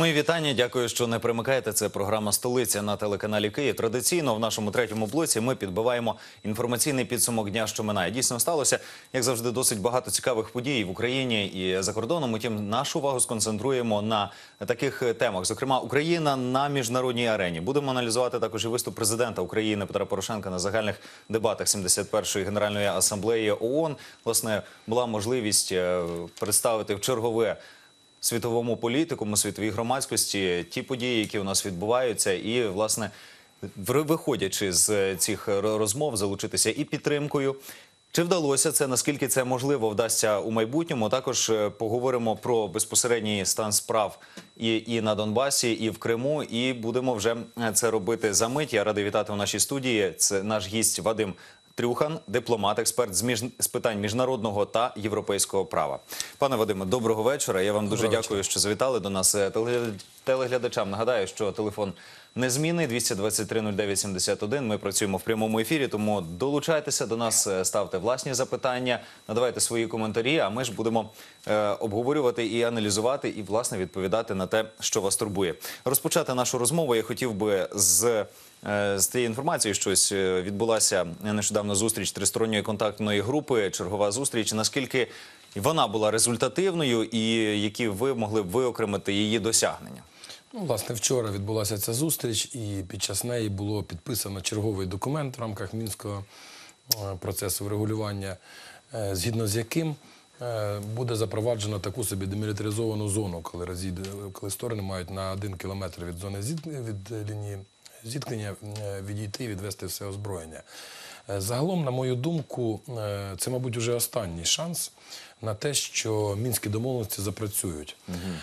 Мої вітання. Дякую, що не примикаєте. Це програма «Столиця» на телеканалі Київ. Традиційно в нашому третьому блоці ми підбиваємо інформаційний підсумок дня, що минає. Дійсно сталося, як завжди, досить багато цікавих подій в Україні і за кордоном. Утім, нашу увагу сконцентруємо на таких темах. Зокрема, Україна на міжнародній арені. Будемо аналізувати також і виступ президента України Петра Порошенка на загальних дебатах 71-ї Генеральної асамблеї ООН. Власне, була можливість представити в чергове світовому політикуму, світовій громадськості ті події, які у нас відбуваються, і, власне, виходячи з цих розмов, залучитися і підтримкою. Чи вдалося це, наскільки це можливо вдасться у майбутньому? Також поговоримо про безпосередній стан справ і на Донбасі, і в Криму, і будемо вже це робити за мить. Я радий вітати у нашій студії. Це наш гість Вадим Трюхан, дипломат, експерт з питань міжнародного та європейського права. Пане Вадиме, доброго вечора. Я вам дуже дякую, що завітали до нас. Телеглядачам нагадаю, що телефон незмінний 223-09-71. Ми працюємо в прямому ефірі, тому долучайтеся до нас, ставте власні запитання, надавайте свої коментарі, а ми ж будемо обговорювати і аналізувати, і, власне, відповідати на те, що вас турбує. Розпочати нашу розмову я хотів би з тієї інформації, що відбулася нещодавно зустріч тристоронньої контактної групи, чергова зустріч. Наскільки вона була результативною і які ви могли б виокремити її досягнення? Ну, власне, вчора відбулася ця зустріч, і під час неї було підписано черговий документ в рамках Мінського процесу врегулювання, згідно з яким буде запроваджено таку собі демілітаризовану зону, коли сторони мають на 1 кілометр від зони від лінії зіткнення відійти і відвести все озброєння. Загалом, на мою думку, це, мабуть, вже останній шанс на те, що мінські домовленості запрацюють.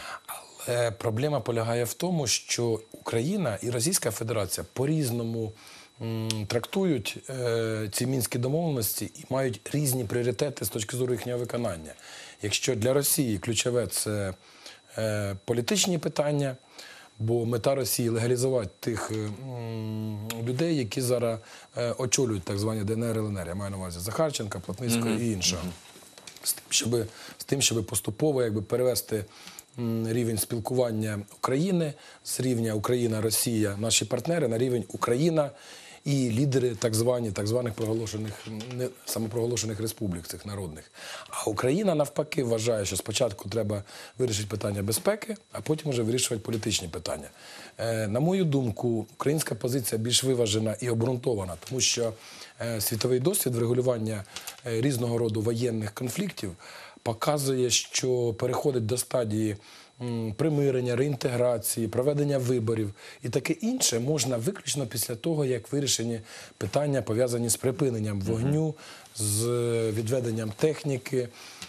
Але проблема полягає в тому, що Україна і Російська Федерація по-різному трактують ці мінські домовленості і мають різні пріоритети з точки зору їхнього виконання. Якщо для Росії ключове – це політичні питання, бо мета Росії – легалізувати тих людей, які зараз очолюють так звані ДНР, ЛНР. Я маю на увазі Захарченка, Плотницького і іншого. З тим, щоб поступово перевести рівень спілкування України з рівня Україна-Росія, наші партнери, на рівень Україна і лідери так званих самопроголошених республік цих народних. А Україна, навпаки, вважає, що спочатку треба вирішити питання безпеки, а потім вже вирішувати політичні питання. На мою думку, українська позиція більш виважена і обґрунтована, тому що світовий досвід врегулювання різного роду воєнних конфліктів показує, що переходить до стадії примирення, реінтеграції, проведення виборів і таке інше можна виключно після того, як вирішені питання, пов'язані з припиненням вогню, з відведенням техніки,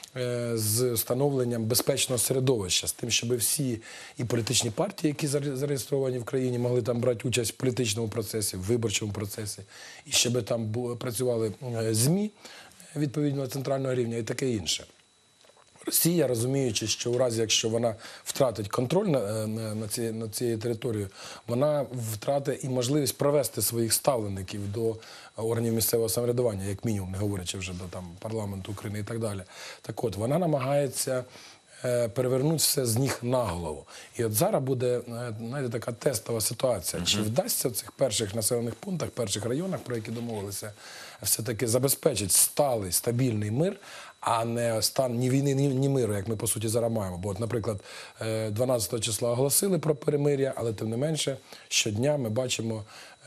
з встановленням безпечного середовища, з тим, щоб всі і політичні партії, які зареєстровані в країні, могли там брати участь в політичному процесі, в виборчому процесі, і щоб там працювали ЗМІ відповідного центрального рівня і таке інше. Росія, розуміючи, що у разі, якщо вона втратить контроль на цією територією, вона втратить і можливість провести своїх ставлеників до органів місцевого самоврядування, як мінімум, не говорячи вже до парламенту України і так далі. Так от, вона намагається перевернути все з ніг на голову. І от зараз буде, знаєте, така тестова ситуація. Чи вдасться в цих перших населених пунктах, перших районах, про які домовилися, все-таки забезпечити сталий, стабільний мир, а не стан ні війни, ні миру, як ми, по суті, зараз маємо. Бо, от, наприклад, 12 числа оголосили про перемир'я, але, тим не менше, щодня ми бачимо,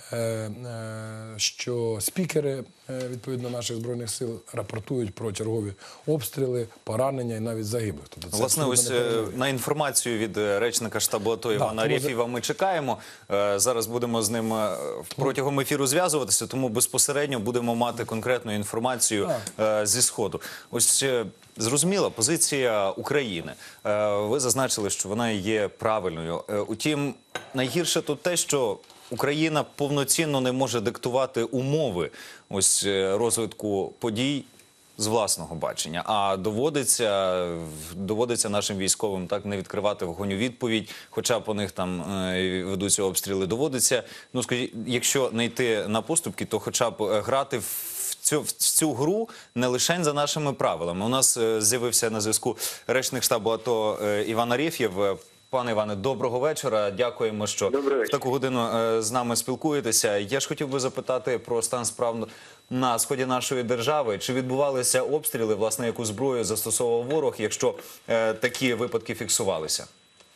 що спікери, відповідно, наших Збройних сил рапортують про чергові обстріли, поранення і навіть загиблих. Тобто, власне, ось на інформацію від речника штабу АТО Івана Арефєєва ми чекаємо. Зараз будемо з ним протягом ефіру зв'язуватися, тому безпосередньо будемо мати конкретну інформацію зі Сходу. Ось зрозуміла позиція України. Ви зазначили, що вона є правильною. Утім, найгірше тут те, що Україна повноцінно не може диктувати умови розвитку подій з власного бачення, а доводиться нашим військовим так не відкривати вогонь у відповідь, хоча по них там ведуться обстріли, доводиться, ну скажіть, якщо не йти на поступки, то хоча б грати в цю гру не лише за нашими правилами. У нас з'явився на зв'язку речник штабу АТО Іван Арефєєв. Пане Іване, доброго вечора. Дякуємо, що в таку годину з нами спілкуєтеся. Я ж хотів би запитати про стан справ на сході нашої держави. Чи відбувалися обстріли, власне, яку зброю застосовував ворог, якщо такі випадки фіксувалися?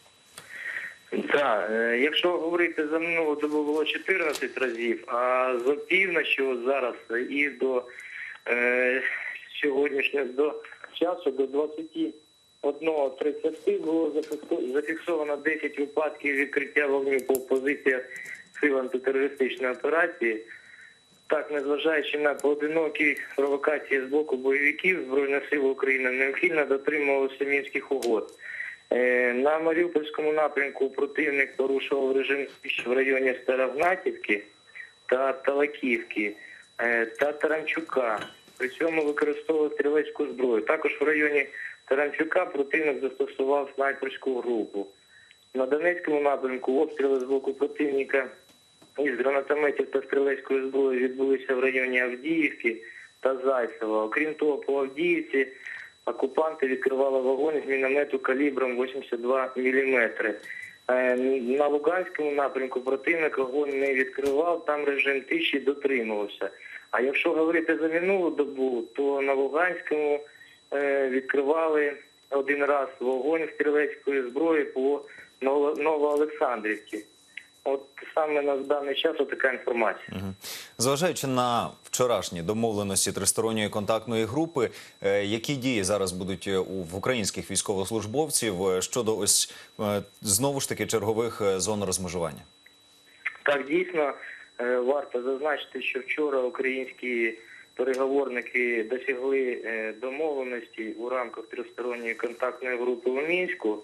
Так, якщо говорити за минулу добу, було 14 разів, а з опівночі зараз і до сьогоднішнього часу, до 21:30 було зафіксовано 10 випадків відкриття вогню по позиціях сил антитерористичної операції. Так, незважаючи на поодинокі провокації з боку бойовиків Збройних сил України, неухильно дотримувалися Мінських угод. На Маріупольському напрямку противник порушував режим в районі Старогнатівки та Талаківки та Таранчука. При цьому використовував стрілецьку зброю. Також в районі Таранчука противник застосував снайперську групу. На Донецькому напрямку обстріли з боку противника із гранатометів та стрілецької зброї відбулися в районі Авдіївки та Зайцева. Окрім того, по Авдіївці окупанти відкривали вогонь з міномету калібром 82 мм. На Луганському напрямку противник вогонь не відкривав, там режим тиші дотримувався. А якщо говорити за минулу добу, то на Луганському відкривали один раз вогонь стрілецької зброї по Новоолександрівці. От саме на даний час така інформація. Зважаючи на вчорашні домовленості тристоронньої контактної групи, які дії зараз будуть в українських військовослужбовців щодо ось знову ж таки чергових зон розмежування? Так, дійсно, варто зазначити, що вчора українські переговорники досягли домовленості у рамках тристоронньої контактної групи у Мінську.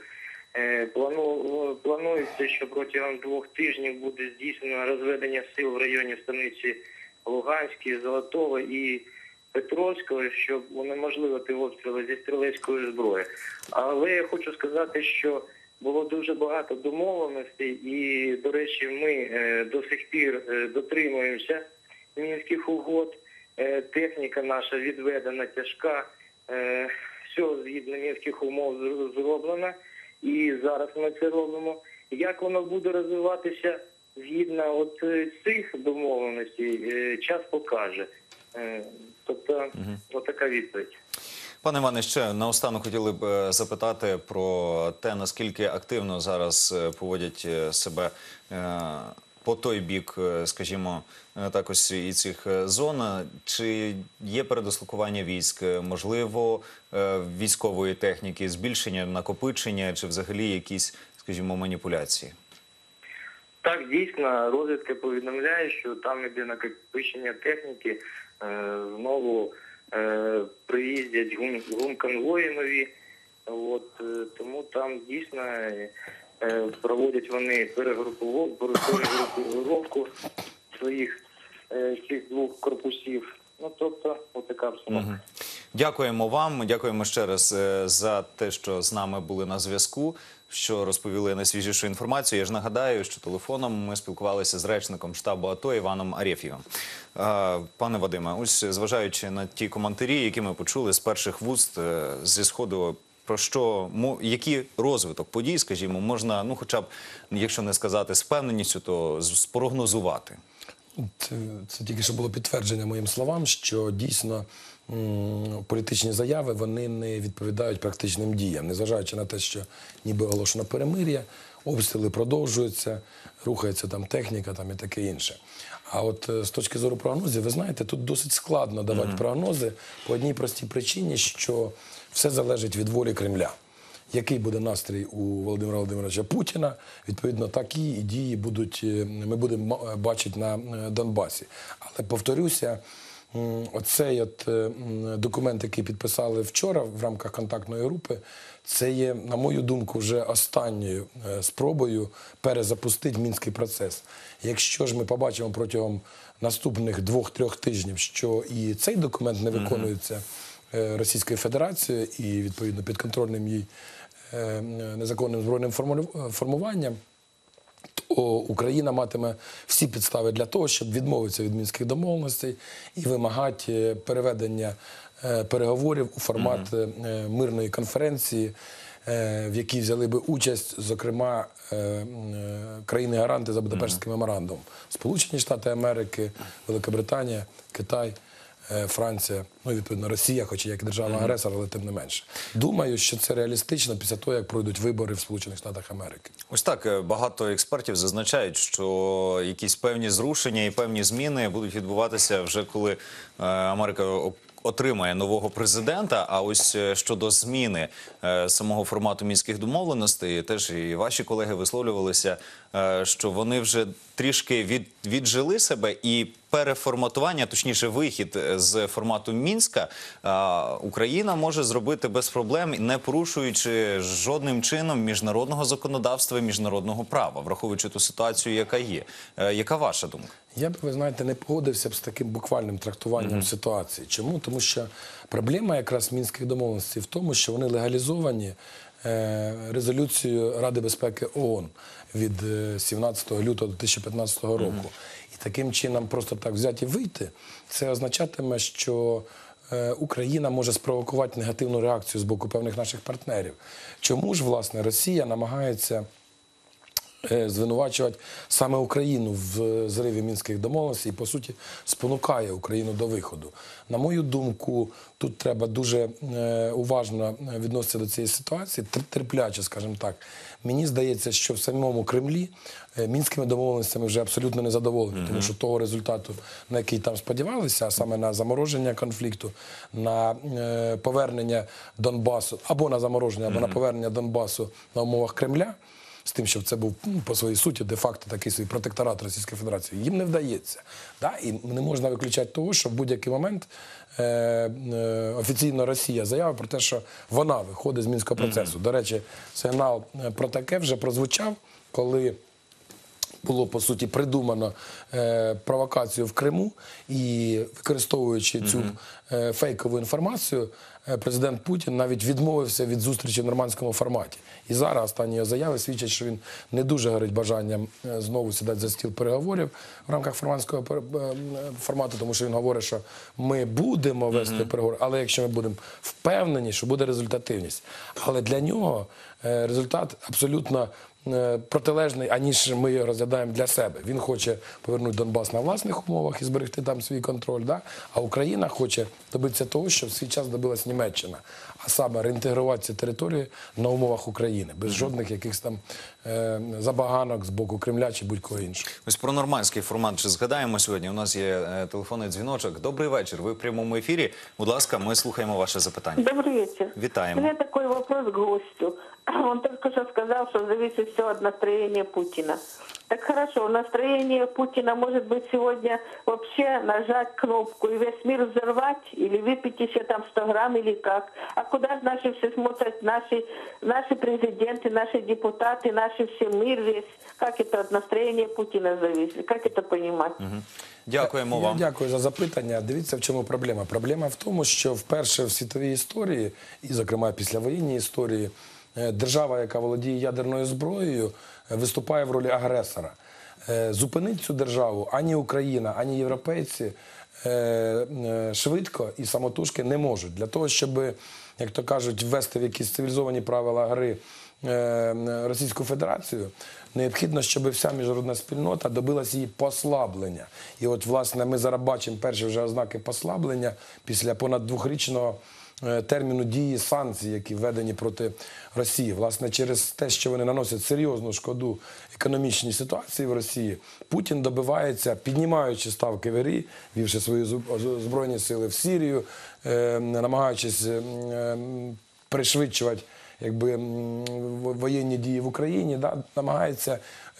Планується, що протягом 2 тижнів буде здійснено розведення сил в районі станиці Луганської, Золотого і Петровського, щоб унеможливити обстріли зі стрілецької зброї. Але я хочу сказати, що було дуже багато домовленостей і, до речі, ми до сих пір дотримуємося Мінських угод. Техніка наша відведена, тяжка, все згідно Мінських умов зроблено. І зараз ми це робимо. Як воно буде розвиватися згідно цих домовленостей, час покаже. Тобто, отака відповідь. Пане Іване, ще наостанок хотіли б запитати про те, наскільки активно зараз поводять себе по той бік, скажімо, також і цих зон. Чи є передислокування військ, можливо, військової техніки, збільшення, накопичення, чи взагалі якісь, скажімо, маніпуляції? Так, дійсно, розвідка повідомляє, що там іде накопичення техніки, знову приїздять гумконвої нові, тому там дійсно проводять вони перегрупировку своїх цих 2 корпусів. Тобто, отака обстановка. Дякуємо вам, дякуємо ще раз за те, що з нами були на зв'язку, що розповіли найсвіжішу інформацію. Я ж нагадаю, що телефоном ми спілкувалися з речником штабу АТО Іваном Арєф'євим. Пане Вадиме, ось зважаючи на ті коментарі, які ми почули з перших вуст зі Сходу, про що, який розвиток подій, скажімо, можна, хоча б, якщо не сказати з впевненістю, то спрогнозувати? Це тільки що було підтвердження моїм словам, що дійсно політичні заяви, вони не відповідають практичним діям. Незважаючи на те, що ніби оголошено перемир'я, обстріли продовжуються, рухається там техніка і таке інше. А от з точки зору прогнозів, ви знаєте, тут досить складно давати прогнози по одній простій причині, що все залежить від волі Кремля. Який буде настрій у Володимира Володимировича Путіна, відповідно, такі і дії ми будемо бачити на Донбасі. Але, повторюся, оцей документ, який підписали вчора в рамках контактної групи, це є, на мою думку, вже останньою спробою перезапустити Мінський процес. Якщо ж ми побачимо протягом наступних 2-3 тижнів, що і цей документ не виконується Російською Федерацією і, відповідно, підконтрольним їй незаконним збройним формуванням, то Україна матиме всі підстави для того, щоб відмовитися від мінських домовленостей і вимагати переведення переговорів у формат мирної конференції в якій взяли би участь, зокрема, країни-гаранти за Будапештським меморандумом. Сполучені Штати Америки, Великобританія, Китай, Франція, ну і відповідно Росія, хоч і як держава-агресор, але тим не менше. Думаю, що це реалістично після того, як пройдуть вибори в Сполучених Штатах Америки. Ось так, багато експертів зазначають, що якісь певні зрушення і певні зміни будуть відбуватися вже коли Америка отримає нового президента. А ось щодо зміни самого формату мінських домовленостей, теж і ваші колеги висловлювалися, що вони вже трішки віджили себе, і переформатування, точніше вихід з формату Мінська, Україна може зробити без проблем, не порушуючи жодним чином міжнародного законодавства і міжнародного права, враховуючи ту ситуацію, яка є. Яка ваша думка? Я б, ви знаєте, не погодився б з таким буквальним трактуванням ситуації. Чому? Тому що проблема якраз мінських домовленостей в тому, що вони легалізовані резолюцією Ради безпеки ООН від 17 лютого 2015 року. І таким чином просто так взяти і вийти, це означатиме, що Україна може спровокувати негативну реакцію з боку певних наших партнерів. Чому ж, власне, Росія намагається звинувачувати саме Україну в зриві мінських домовленостей і, по суті, спонукає Україну до виходу. На мою думку, тут треба дуже уважно відноситися до цієї ситуації, терпляче, скажімо так. Мені здається, що в самому Кремлі мінськими домовленостями вже абсолютно не задоволені, тому що того результату, на який там сподівалися, а саме на замороження конфлікту, на повернення Донбасу, або на замороження, або на повернення Донбасу на умовах Кремля, з тим, щоб це був по своїй суті де-факто такий свій протекторат Російської Федерації, їм не вдається. І не можна виключати того, що в будь-який момент офіційно Росія заявить про те, що вона виходить з Мінського процесу. До речі, сигнал про таке вже прозвучав, коли було, по суті, придумано провокацію в Криму, і, використовуючи цю фейкову інформацію, президент Путін навіть відмовився від зустрічі в нормандському форматі. І зараз останні його заяви свідчать, що він не дуже горить бажанням знову сідати за стіл переговорів в рамках нормандського формату, тому що він говорить, що ми будемо вести переговори, але якщо ми будемо впевнені, що буде результативність. Але для нього результат абсолютно протилежний, аніж ми його розглядаємо для себе. Він хоче повернути Донбас на власних умовах і зберегти там свій контроль, а Україна хоче добитися того, що в свій час добилась Німеччина, а саме реінтегрувати ці території на умовах України, без жодних якихось там забаганок з боку Кремля чи будь-кого іншого. Ось про нормандський формат ще згадаємо сьогодні. У нас є телефонний дзвіночок. Добрий вечір, ви в прямому ефірі. Будь ласка, ми слухаємо ваше запитання. Добрый вечер. Витаем. У меня такой вопрос к гостю. Он только что сказал, что зависит все от настроения Путина. Так хорошо, настроение Путина может быть сегодня вообще нажать кнопку и весь мир взорвать, или выпить еще там 100 грамм, или как? А куда же наши все смотрят, наши президенты, наши депутаты, наши все мир весь? Как это от настроения Путина зависит? Как это понимать? Дякуємо Я вам. дякую за запитання. Дивіться, в чому проблема. Проблема в тому, що вперше в світовій історії, і, зокрема, післявоєнній історії, держава, яка володіє ядерною зброєю, виступає в ролі агресора. Зупинити цю державу ані Україна, ані європейці швидко і самотужки не можуть. Для того, щоб, як то кажуть, ввести в якісь цивілізовані правила гри Російську Федерацію, необхідно, щоб вся міжнародна спільнота добилася її послаблення. І от, власне, ми зараз бачимо перші вже ознаки послаблення після понад двохрічного терміну дії санкцій, які введені проти Росії. Власне, через те, що вони наносять серйозну шкоду економічній ситуації в Росії, Путін добивається, піднімаючи ставки в ІРІ, вівши свої збройні сили в Сирію, намагаючись пришвидшувати воєнні дії в Україні, намагається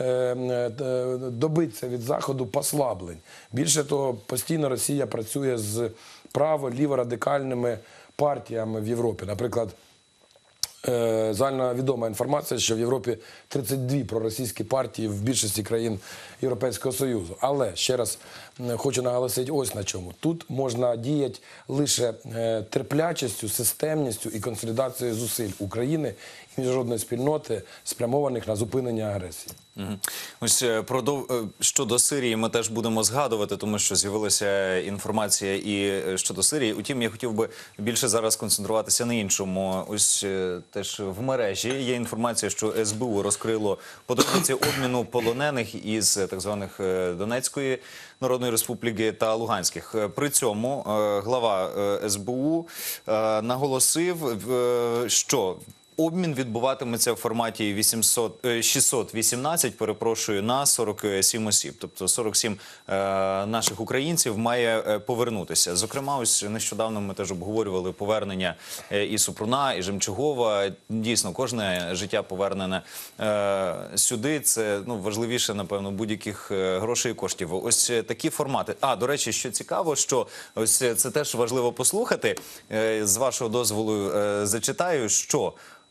добитися від Заходу послаблень. Більше того, постійно Росія працює з право-ліворадикальними партіями в Європі. Наприклад, загальновідома інформація, що в Європі 32 проросійські партії в більшості країн Європейського Союзу. Але, ще раз хочу наголосити ось на чому. Тут можна діяти лише терплячістю, системністю і консолідацією зусиль України і міжнародної спільноти, спрямованих на зупинення агресії. Ось щодо Сирії ми теж будемо згадувати, тому що з'явилася інформація і щодо Сирії. Утім, я хотів би більше зараз концентруватися на іншому. Ось теж в мережі є інформація, що СБУ розкрило подробиці обміну полонених із так званих Донецької Народної Республіки та Луганських. При цьому глава СБУ наголосив, що обмін відбуватиметься в форматі 618, перепрошую, на 47 осіб. Тобто 47 наших українців має повернутися. Зокрема, ось нещодавно ми теж обговорювали повернення і Супруна, і Жемчугова. Дійсно, кожне життя повернене сюди. Це важливіше, напевно, будь-яких грошей і коштів. Ось такі формати. До речі, що цікаво, що ось це теж важливо послухати. З вашого дозволу зачитаю, що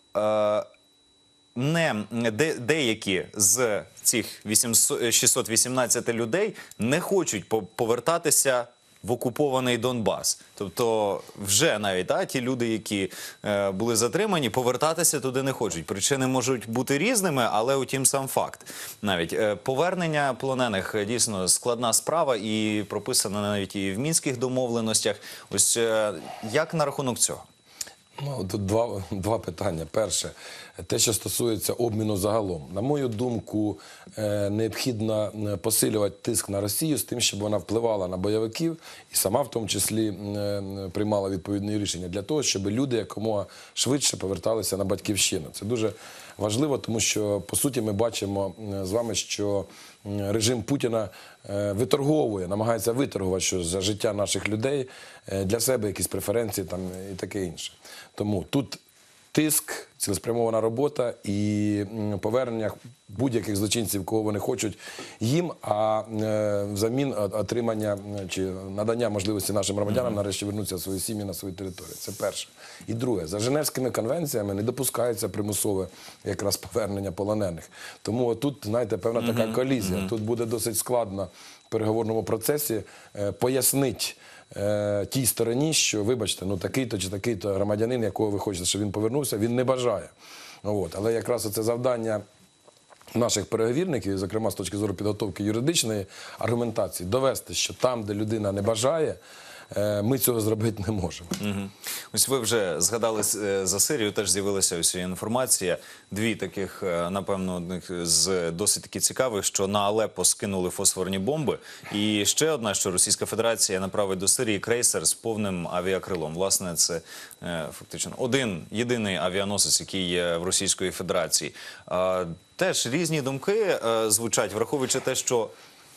деякі з цих 618 людей не хочуть повертатися в окупований Донбас. Тобто вже навіть ті люди, які були затримані, повертатися туди не хочуть. Причини можуть бути різними, але утім сам факт. Навіть повернення полонених дійсно складна справа і прописана навіть і в мінських домовленостях. Ось як на рахунок цього? Тут два питання. Перше, те, що стосується обміну загалом. На мою думку, необхідно посилювати тиск на Росію з тим, щоб вона впливала на бойовиків і сама в тому числі приймала відповідні рішення для того, щоб люди якомога швидше поверталися на батьківщину. Це дуже важливо, тому що, по суті, ми бачимо з вами, що режим Путіна виторговує, намагається виторгувати за життя наших людей для себе якісь преференції там, і таке інше. Тому тут тиск, цілеспрямована робота і повернення будь-яких злочинців, кого вони хочуть їм, а взамін отримання чи надання можливості нашим громадянам нарешті вернутися в свої сім'ї, на свою територію. Це перше. І друге, за Женевськими конвенціями не допускається примусове якраз повернення полонених. Тому тут, знаєте, певна така колізія. Тут буде досить складно в переговорному процесі пояснити тій стороні, що, вибачте, такий-то чи такий-то громадянин, якого ви хочете, щоб він повернувся, він не бажає. Але якраз це завдання наших переговірників, зокрема з точки зору підготовки юридичної аргументації, довести, що там, де людина не бажає, ми цього зробити не можемо. Ось ви вже згадали за Сирію, теж з'явилася ось інформація. Дві таких, напевно, одних з досить таки цікавих, що на Алеппо скинули фосфорні бомби. І ще одна, що Російська Федерація направить до Сирії крейсер з повним авіакрилом. Власне, це фактично один єдиний авіаносець, який є в Російської Федерації. Теж різні думки звучать, враховуючи те, що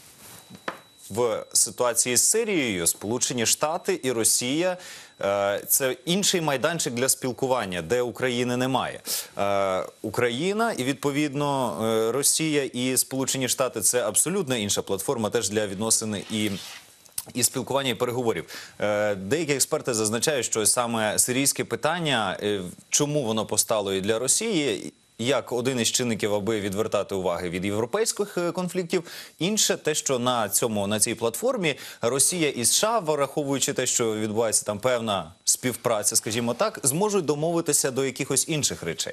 в ситуації з Сирією Сполучені Штати і Росія – це інший майданчик для спілкування, де України немає. Україна і, відповідно, Росія і Сполучені Штати – це абсолютно інша платформа теж для відносин і спілкування, і переговорів. Деякі експерти зазначають, що саме сирійське питання, чому воно постало і для Росії, як один із чинників, аби відвертати уваги від європейських конфліктів. Інше те, що на цій платформі Росія і США, враховуючи те, що відбувається там певна співпраця, скажімо так, зможуть домовитися до якихось інших речей.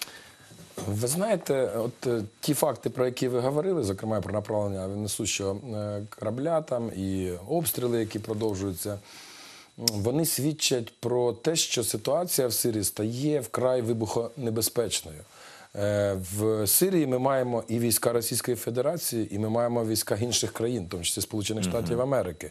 Ви знаєте, от ті факти, про які ви говорили, зокрема про направлення авіаносущого корабля там і обстріли, які продовжуються, вони свідчать про те, що ситуація в Сирії стає вкрай вибухонебезпечною. В Сирії ми маємо і війська Російської Федерації, і ми маємо війська інших країн, в тому числі Сполучених Штатів Америки.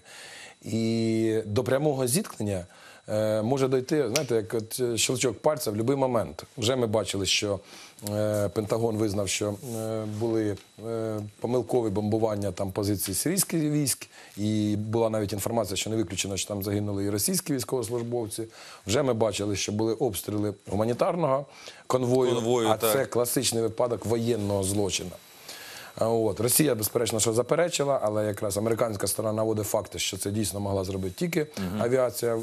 І до прямого зіткнення може дойти, знаєте, як от щелчок пальця в будь-який момент. Вже ми бачили, що Пентагон визнав, що були помилкові бомбування там позицій сирійських військ, і була навіть інформація, що не виключено, що там загинули і російські військовослужбовці. Вже ми бачили, що були обстріли гуманітарного конвою, а це класичний випадок воєнного злочину. Росія, безперечно, що заперечила, але якраз американська сторона наводить факти, що це дійсно могла зробити тільки авіація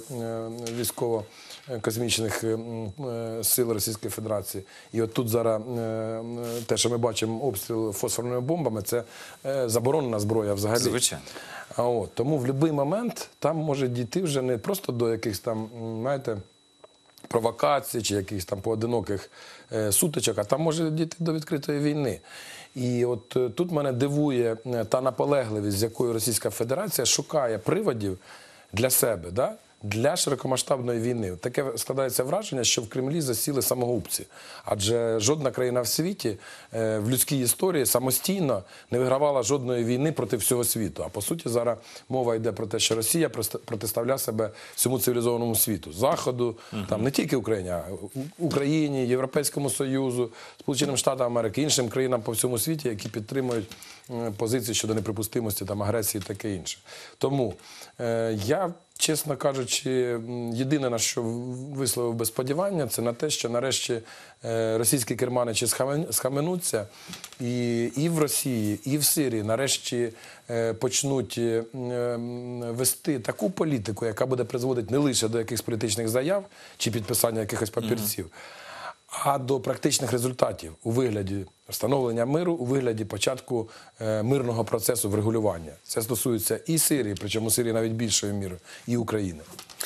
військово-космічних сил Російської Федерації. І от тут зараз те, що ми бачимо обстріл фосфорними бомбами, це заборонена зброя взагалі. Звичайно. Тому в будь-який момент там може дійти вже не просто до якихось там, знаєте, провокацій чи якихось там поодиноких сутичок, а там може дійти до відкритої війни. І от тут мене дивує та наполегливість, з якою Російська Федерація шукає приводів для себе, для широкомасштабної війни. Таке складається враження, що в Кремлі засіли самогубці. Адже жодна країна в світі в людській історії самостійно не вигравала жодної війни проти всього світу. А по суті зараз мова йде про те, що Росія протиставляє себе всьому цивілізованому світу. Заходу, там не тільки Україні, а Україні, Європейському Союзу, Сполученим Штатам Америки, іншим країнам по всьому світі, які підтримують позиції щодо неприпустимості там, агресії і таке інше. Тому я, чесно кажучи, єдине, на що висловив би сподівання, це на те, що нарешті російські керманичі схаменуться і в Росії, і в Сирії нарешті почнуть вести таку політику, яка буде призводити не лише до якихось політичних заяв чи підписання якихось папірців, а до практичних результатів у вигляді встановлення миру, у вигляді початку мирного процесу врегулювання. Це стосується і Сирії, причому Сирії навіть більшою мірою, і України.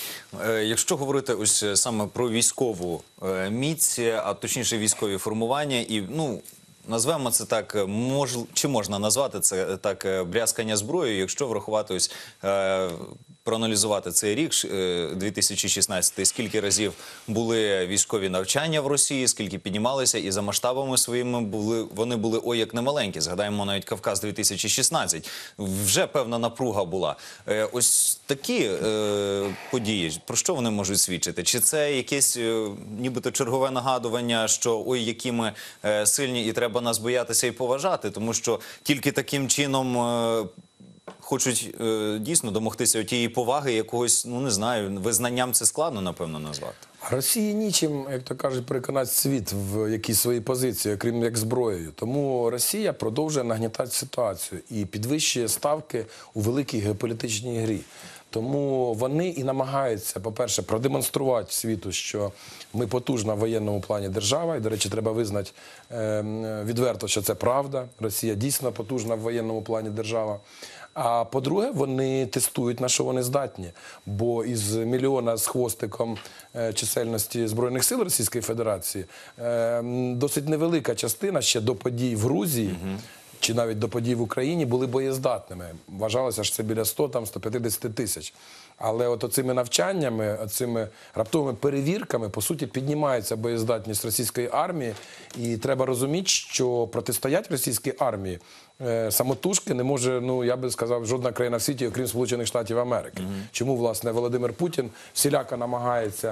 Якщо говорити ось саме про військову міць, а точніше військові формування, і назвемо це так, чи можна назвати це так брязкання зброєю, якщо врахувати ось проаналізувати цей рік 2016, скільки разів були військові навчання в Росії, скільки піднімалися, і за масштабами своїми вони були ой як немаленькі. Згадаємо навіть Кавказ 2016. Вже певна напруга була. Ось такі події, про що вони можуть свідчити? Чи це якесь нібито чергове нагадування, що ой, які ми сильні і треба нас боятися і поважати, тому що тільки таким чином хочуть дійсно домогтися тієї поваги, якогось, не знаю, визнанням це складно, напевно, назвати. Росії нічим, як то кажуть, переконати світ в якійсь своїй позиції, окрім як зброєю. Тому Росія продовжує нагнітати ситуацію і підвищує ставки у великій геополітичній грі. Тому вони і намагаються, по-перше, продемонструвати світу, що ми потужна в воєнному плані держава. І, до речі, треба визнати відверто, що це правда. Росія дійсно потужна в воєнному плані держава. А по-друге, вони тестують, на що вони здатні. Бо із мільйона з хвостиком чисельності Збройних сил Російської Федерації досить невелика частина ще до подій в Грузії, чи навіть до подій в Україні, були боєздатними. Вважалося, що це біля 100-150 тисяч. Але от оцими навчаннями, оцими раптовими перевірками, по суті, піднімається боєздатність російської армії. І треба розуміти, що протистоять російській армії самотужки не може, я би сказав, жодна країна в світі, окрім Сполучених Штатів Америки. Чому, власне, Володимир Путін всіляко намагається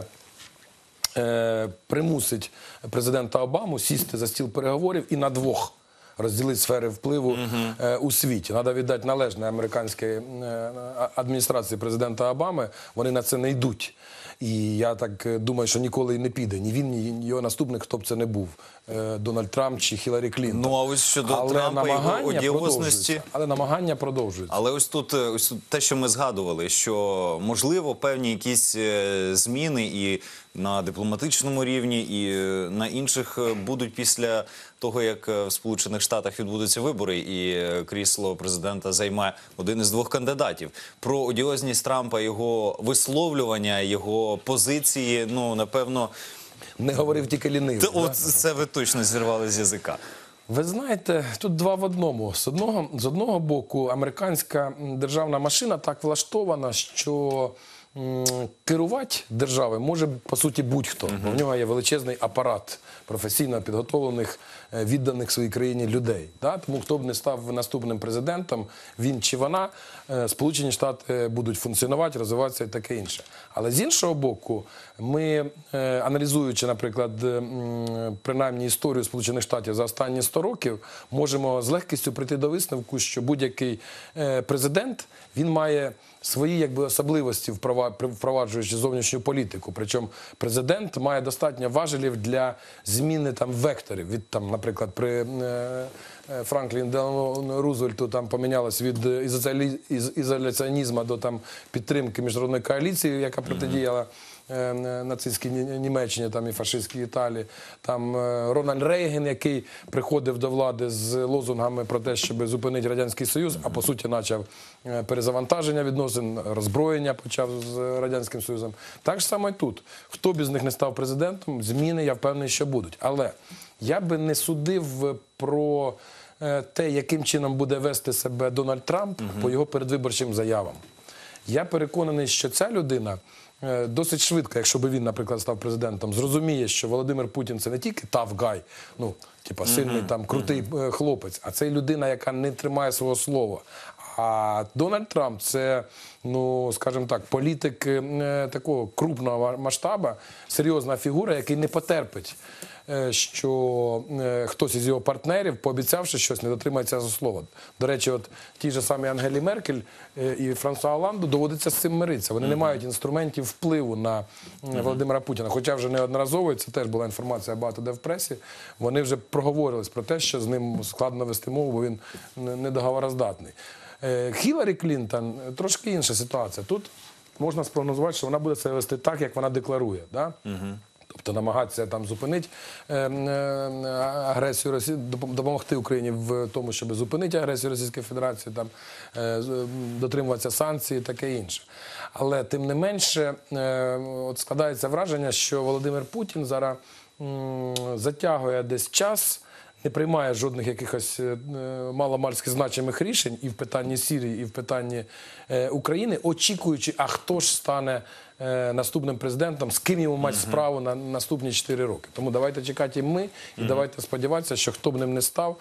примусить президента Обаму сісти за стіл переговорів і на двох розділити сфери впливу у світі. Треба віддати належне американській адміністрації президента Обами, вони на це не йдуть. І я так думаю, що ніколи і не піде. Ні він, ні його наступник, хто б це не був. Дональд Трамп чи Хіларі Клінтон. А ось щодо Трампа і його одіозності. Але намагання продовжуються. Але ось тут те, що ми згадували, що можливо певні якісь зміни і на дипломатичному рівні, і на інших будуть після того, як в Сполучених Штатах відбудуться вибори і крісло президента займе один із двох кандидатів. Про одіозність Трампа, його висловлювання, його позиції, напевно... Не говорив тільки лінивий. От це ви точно зірвали з язика. Ви знаєте, тут два в одному. З одного боку, американська державна машина так влаштована, що керувати державою може, по суті, будь-хто. Бо в нього є величезний апарат професійно підготовлених, відданих своїй країні людей. Тому хто б не став наступним президентом, він чи вона, Сполучені Штати будуть функціонувати, розвиватися і таке інше. Але з іншого боку, ми, аналізуючи, наприклад, принаймні історію Сполучених Штатів за останні 100 років, можемо з легкістю прийти до висновку, що будь-який президент, він має свої особливості, впроваджуючи зовнішню політику. Причому президент має достатньо важелів для зміни векторів. Наприклад, при Франкліну Делану Рузвельту помінялось від ізоляціонізму до підтримки міжнародної коаліції, яка протидіяла нацистській Німеччині і фашистській Італії. Рональд Рейган, який приходив до влади з лозунгами про те, щоб зупинити Радянський Союз, а по суті почав перезавантаження відносин, роззброєння почав з Радянським Союзом. Так ж само і тут. Хто б із них не став президентом, зміни, я впевнений, що будуть. Але я би не судив про те, яким чином буде вести себе Дональд Трамп по його передвиборчим заявам. Я переконаний, що ця людина досить швидко, якщо б він, наприклад, став президентом, зрозуміє, що Володимир Путін – це не тільки tough guy, ну, типа сильний, там, крутий хлопець, а це людина, яка не тримає свого слова. А Дональд Трамп – це, ну, скажімо так, політик такого крупного масштабу, серйозна фігура, який не потерпить, що хтось із його партнерів, пообіцявши щось, не дотримається за слово. До речі, от тій же самі Ангелі Меркель і Франсуа Оланду доводиться з цим миритися. Вони не мають інструментів впливу на Володимира Путіна. Хоча вже неодноразово, це теж була інформація багато де в пресі, вони вже проговорились про те, що з ним складно вести мову, бо він недоговороздатний. Хіларі Клінтон – трошки інша ситуація. Тут можна спрогнозувати, що вона буде себе вести так, як вона декларує. Да? Тобто намагатися там зупинити агресію Росії, допомогти Україні в тому, щоб зупинити агресію Російської Федерації, там, дотримуватися санкцій і таке інше. Але тим не менше, от складається враження, що Володимир Путін зараз затягує десь час, не приймає жодних якихось маломальськи значимих рішень і в питанні Сирії, і в питанні України, очікуючи, а хто ж стане наступним президентом, з ким йому мати справу на наступні 4 роки. Тому давайте чекати і ми, і давайте сподіватися, що хто б ним не став,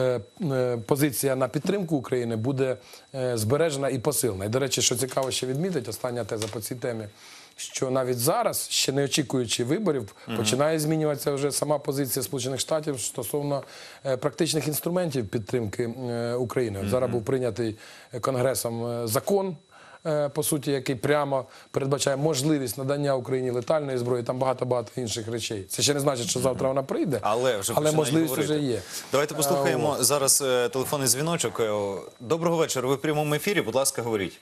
позиція на підтримку України буде збережена і посилена. І, до речі, що цікаво ще відмітити, остання теза по цій темі, що навіть зараз, ще не очікуючи виборів, починає змінюватися вже сама позиція Сполучених Штатів стосовно практичних інструментів підтримки України. От зараз був прийнятий Конгресом закон, по суті, який прямо передбачає можливість надання Україні летальної зброї, там багато-багато інших речей. Це ще не значить, що завтра вона прийде, але можливість говорити. вже є. Давайте послухаємо зараз телефонний дзвіночок. Доброго вечора, ви в прямому ефірі, будь ласка, говоріть.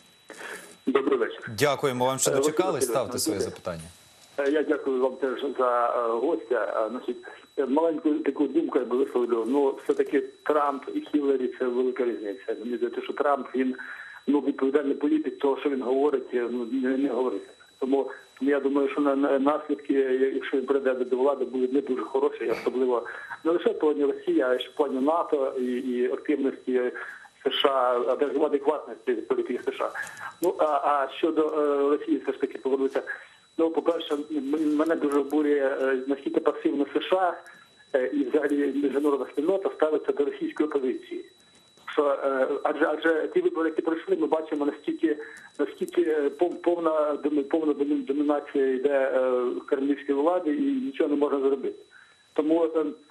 Добрий вечір. Дякуємо вам, що дочекались. Ставте своє запитання. Я дякую вам теж за гостя. Значить, маленьку таку думку я би висловлю. Ну, все-таки Трамп і Хілларі – це велика різниця. Мені здається, що Трамп, він відповідальний політик, того, що він говорить, не говорить. Тому я думаю, що наслідки, якщо він прийде до влади, будуть не дуже хороші, особливо не лише в плані Росії, а й в плані НАТО і активності США, адекватності політики США. Ну, а щодо Росії, все ж таки повернуся. Ну, по-перше, мене дуже обурює, наскільки пасивно США і взагалі міжнародна спільнота ставиться до російської опозиції. Що, адже ті вибори, які пройшли, ми бачимо, наскільки повна домінація йде кремлівської влади і нічого не можна зробити. Тому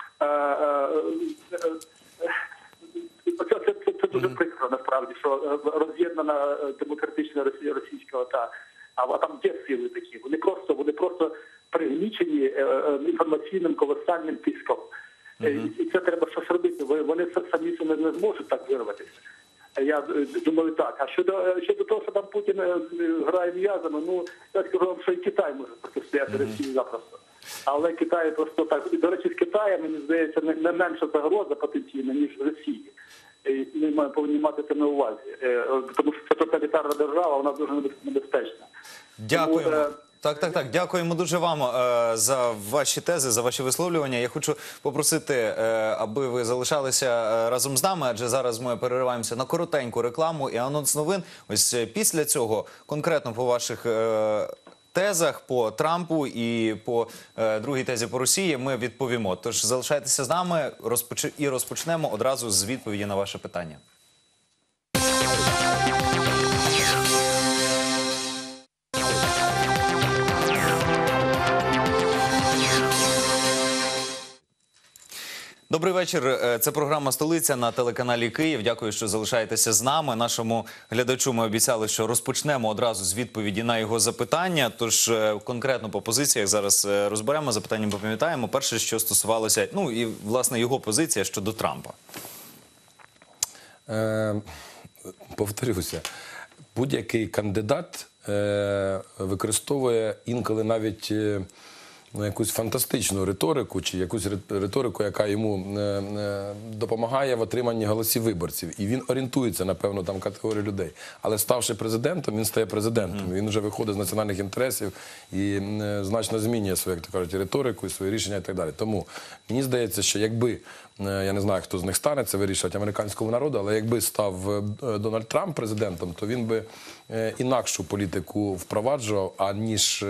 це дуже прикро, насправді, що роз'єднана демократична Росія російська, а там є сили такі. Вони просто пригнічені інформаційним колосальним тиском. І це треба щось робити. Вони самі не зможуть так вирватися. Я думаю так. А щодо того, що там Путін грає м'язами, ну, я скажу вам, що і Китай може протистояти Росії запросто. Але Китай просто так. І, до речі, з Китаєм, мені здається, не менша загроза потенційна, ніж Росії. І ми повинні мати це на увазі. Тому що це тоталітарна держава, вона дуже небезпечна. Дякуємо. Тому, Так. Дякуємо дуже вам за ваші тези, за ваші висловлювання. Я хочу попросити, аби ви залишалися разом з нами, адже зараз ми перериваємося на коротеньку рекламу і анонс новин. Ось після цього, конкретно по ваших тезах, по Трампу і по другій тезі по Росії, ми відповімо. Тож залишайтеся з нами і розпочнемо одразу з відповіді на ваше питання. Добрий вечір. Це програма «Столиця» на телеканалі Київ. Дякую, що залишаєтеся з нами. Нашому глядачу ми обіцяли, що розпочнемо одразу з відповіді на його запитання. Тож конкретно по позиціях зараз розберемо. Запитання пам'ятаємо. Перше, що стосувалося, ну і власне його позиція щодо Трампа. Повторюся, будь-який кандидат використовує інколи навіть якусь фантастичну риторику чи якусь риторику, яка йому допомагає в отриманні голосів виборців. І він орієнтується на певну там категорію людей. Але ставши президентом, він стає президентом. Він вже виходить з національних інтересів і значно змінює свою, як то кажуть, риторику і свої рішення і так далі. Тому мені здається, що якби, я не знаю, хто з них стане, це вирішувати американському народу, але якби став Дональд Трамп президентом, то він би інакшу політику впроваджував, аніж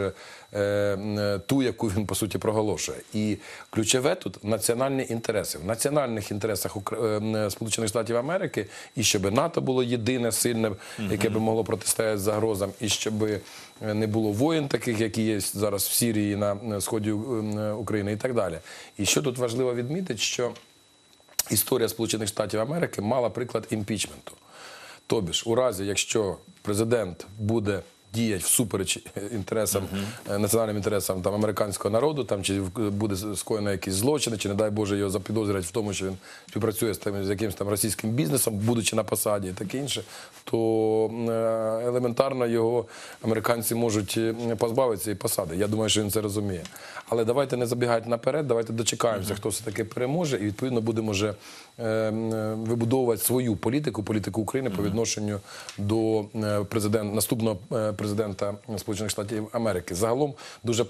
ту, яку він, по суті, проголошує. І ключове тут – національні інтереси. В національних інтересах Сполучених Штатів Америки, і щоб НАТО було єдине, сильне, яке би могло протистояти загрозам, і щоб не було воєн таких, які є зараз в Сирії, на сході України і так далі. І що тут важливо відмітити, що історія Сполучених Штатів Америки мала приклад імпічменту. Тобі ж, у разі, якщо президент буде діяти всупереч інтересам, національним інтересам там, американського народу, там, чи буде скоєно якісь злочини, чи, не дай Боже, його запідозрять в тому, що він співпрацює з якимось там російським бізнесом, будучи на посаді і таке інше, то елементарно його американці можуть позбавитися цієї посади. Я думаю, що він це розуміє. Але давайте не забігати наперед, давайте дочекаємося, хто все-таки переможе, і відповідно будемо вже вибудовувати свою політику України по відношенню до наступного президента Сполучених Штатів Америки. Загалом дуже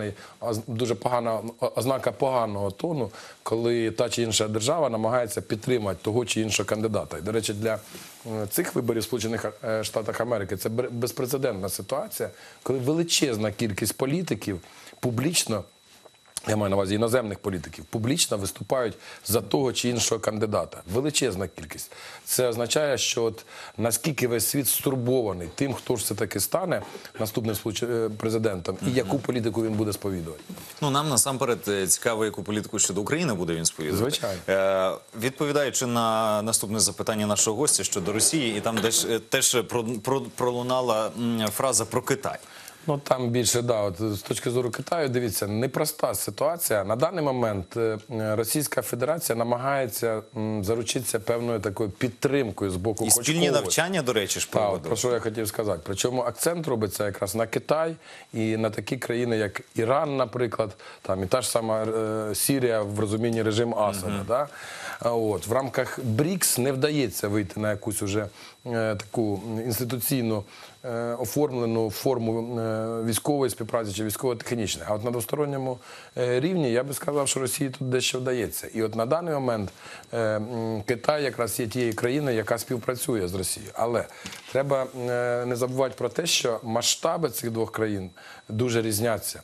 погана ознака поганого тону, коли та чи інша держава намагається підтримати того чи іншого кандидата. І, до речі, для цих виборів в Сполучених Штатах Америки це безпрецедентна ситуація, коли величезна кількість політиків публічно, я маю на увазі іноземних політиків, публічно виступають за того чи іншого кандидата. Величезна кількість. Це означає, що от наскільки весь світ стурбований тим, хто ж все-таки стане наступним президентом і яку політику він буде сповідувати. Ну, нам насамперед цікаво, яку політику щодо України буде він сповідувати. Звичайно. Відповідаючи на наступне запитання нашого гостя щодо Росії, і там теж пролунала фраза про Китай. Ну, там більше, да, от, з точки зору Китаю, дивіться, непроста ситуація. На даний момент Російська Федерація намагається заручитися певною такою підтримкою з боку І хоч спільні когось. навчання, до речі, ж Так, проводили. про що я хотів сказати. Причому акцент робиться якраз на Китай і на такі країни, як Іран, наприклад, там і та ж сама Сирія в розумінні режиму Асада. Да? От. В рамках БРІКС не вдається вийти на якусь уже таку інституційну оформлену форму військової співпраці чи військово-технічної. А от на двосторонньому рівні я би сказав, що Росії тут дещо вдається. І от на даний момент Китай якраз є тією країною, яка співпрацює з Росією. Але треба не забувати про те, що масштаби цих двох країн дуже різняться.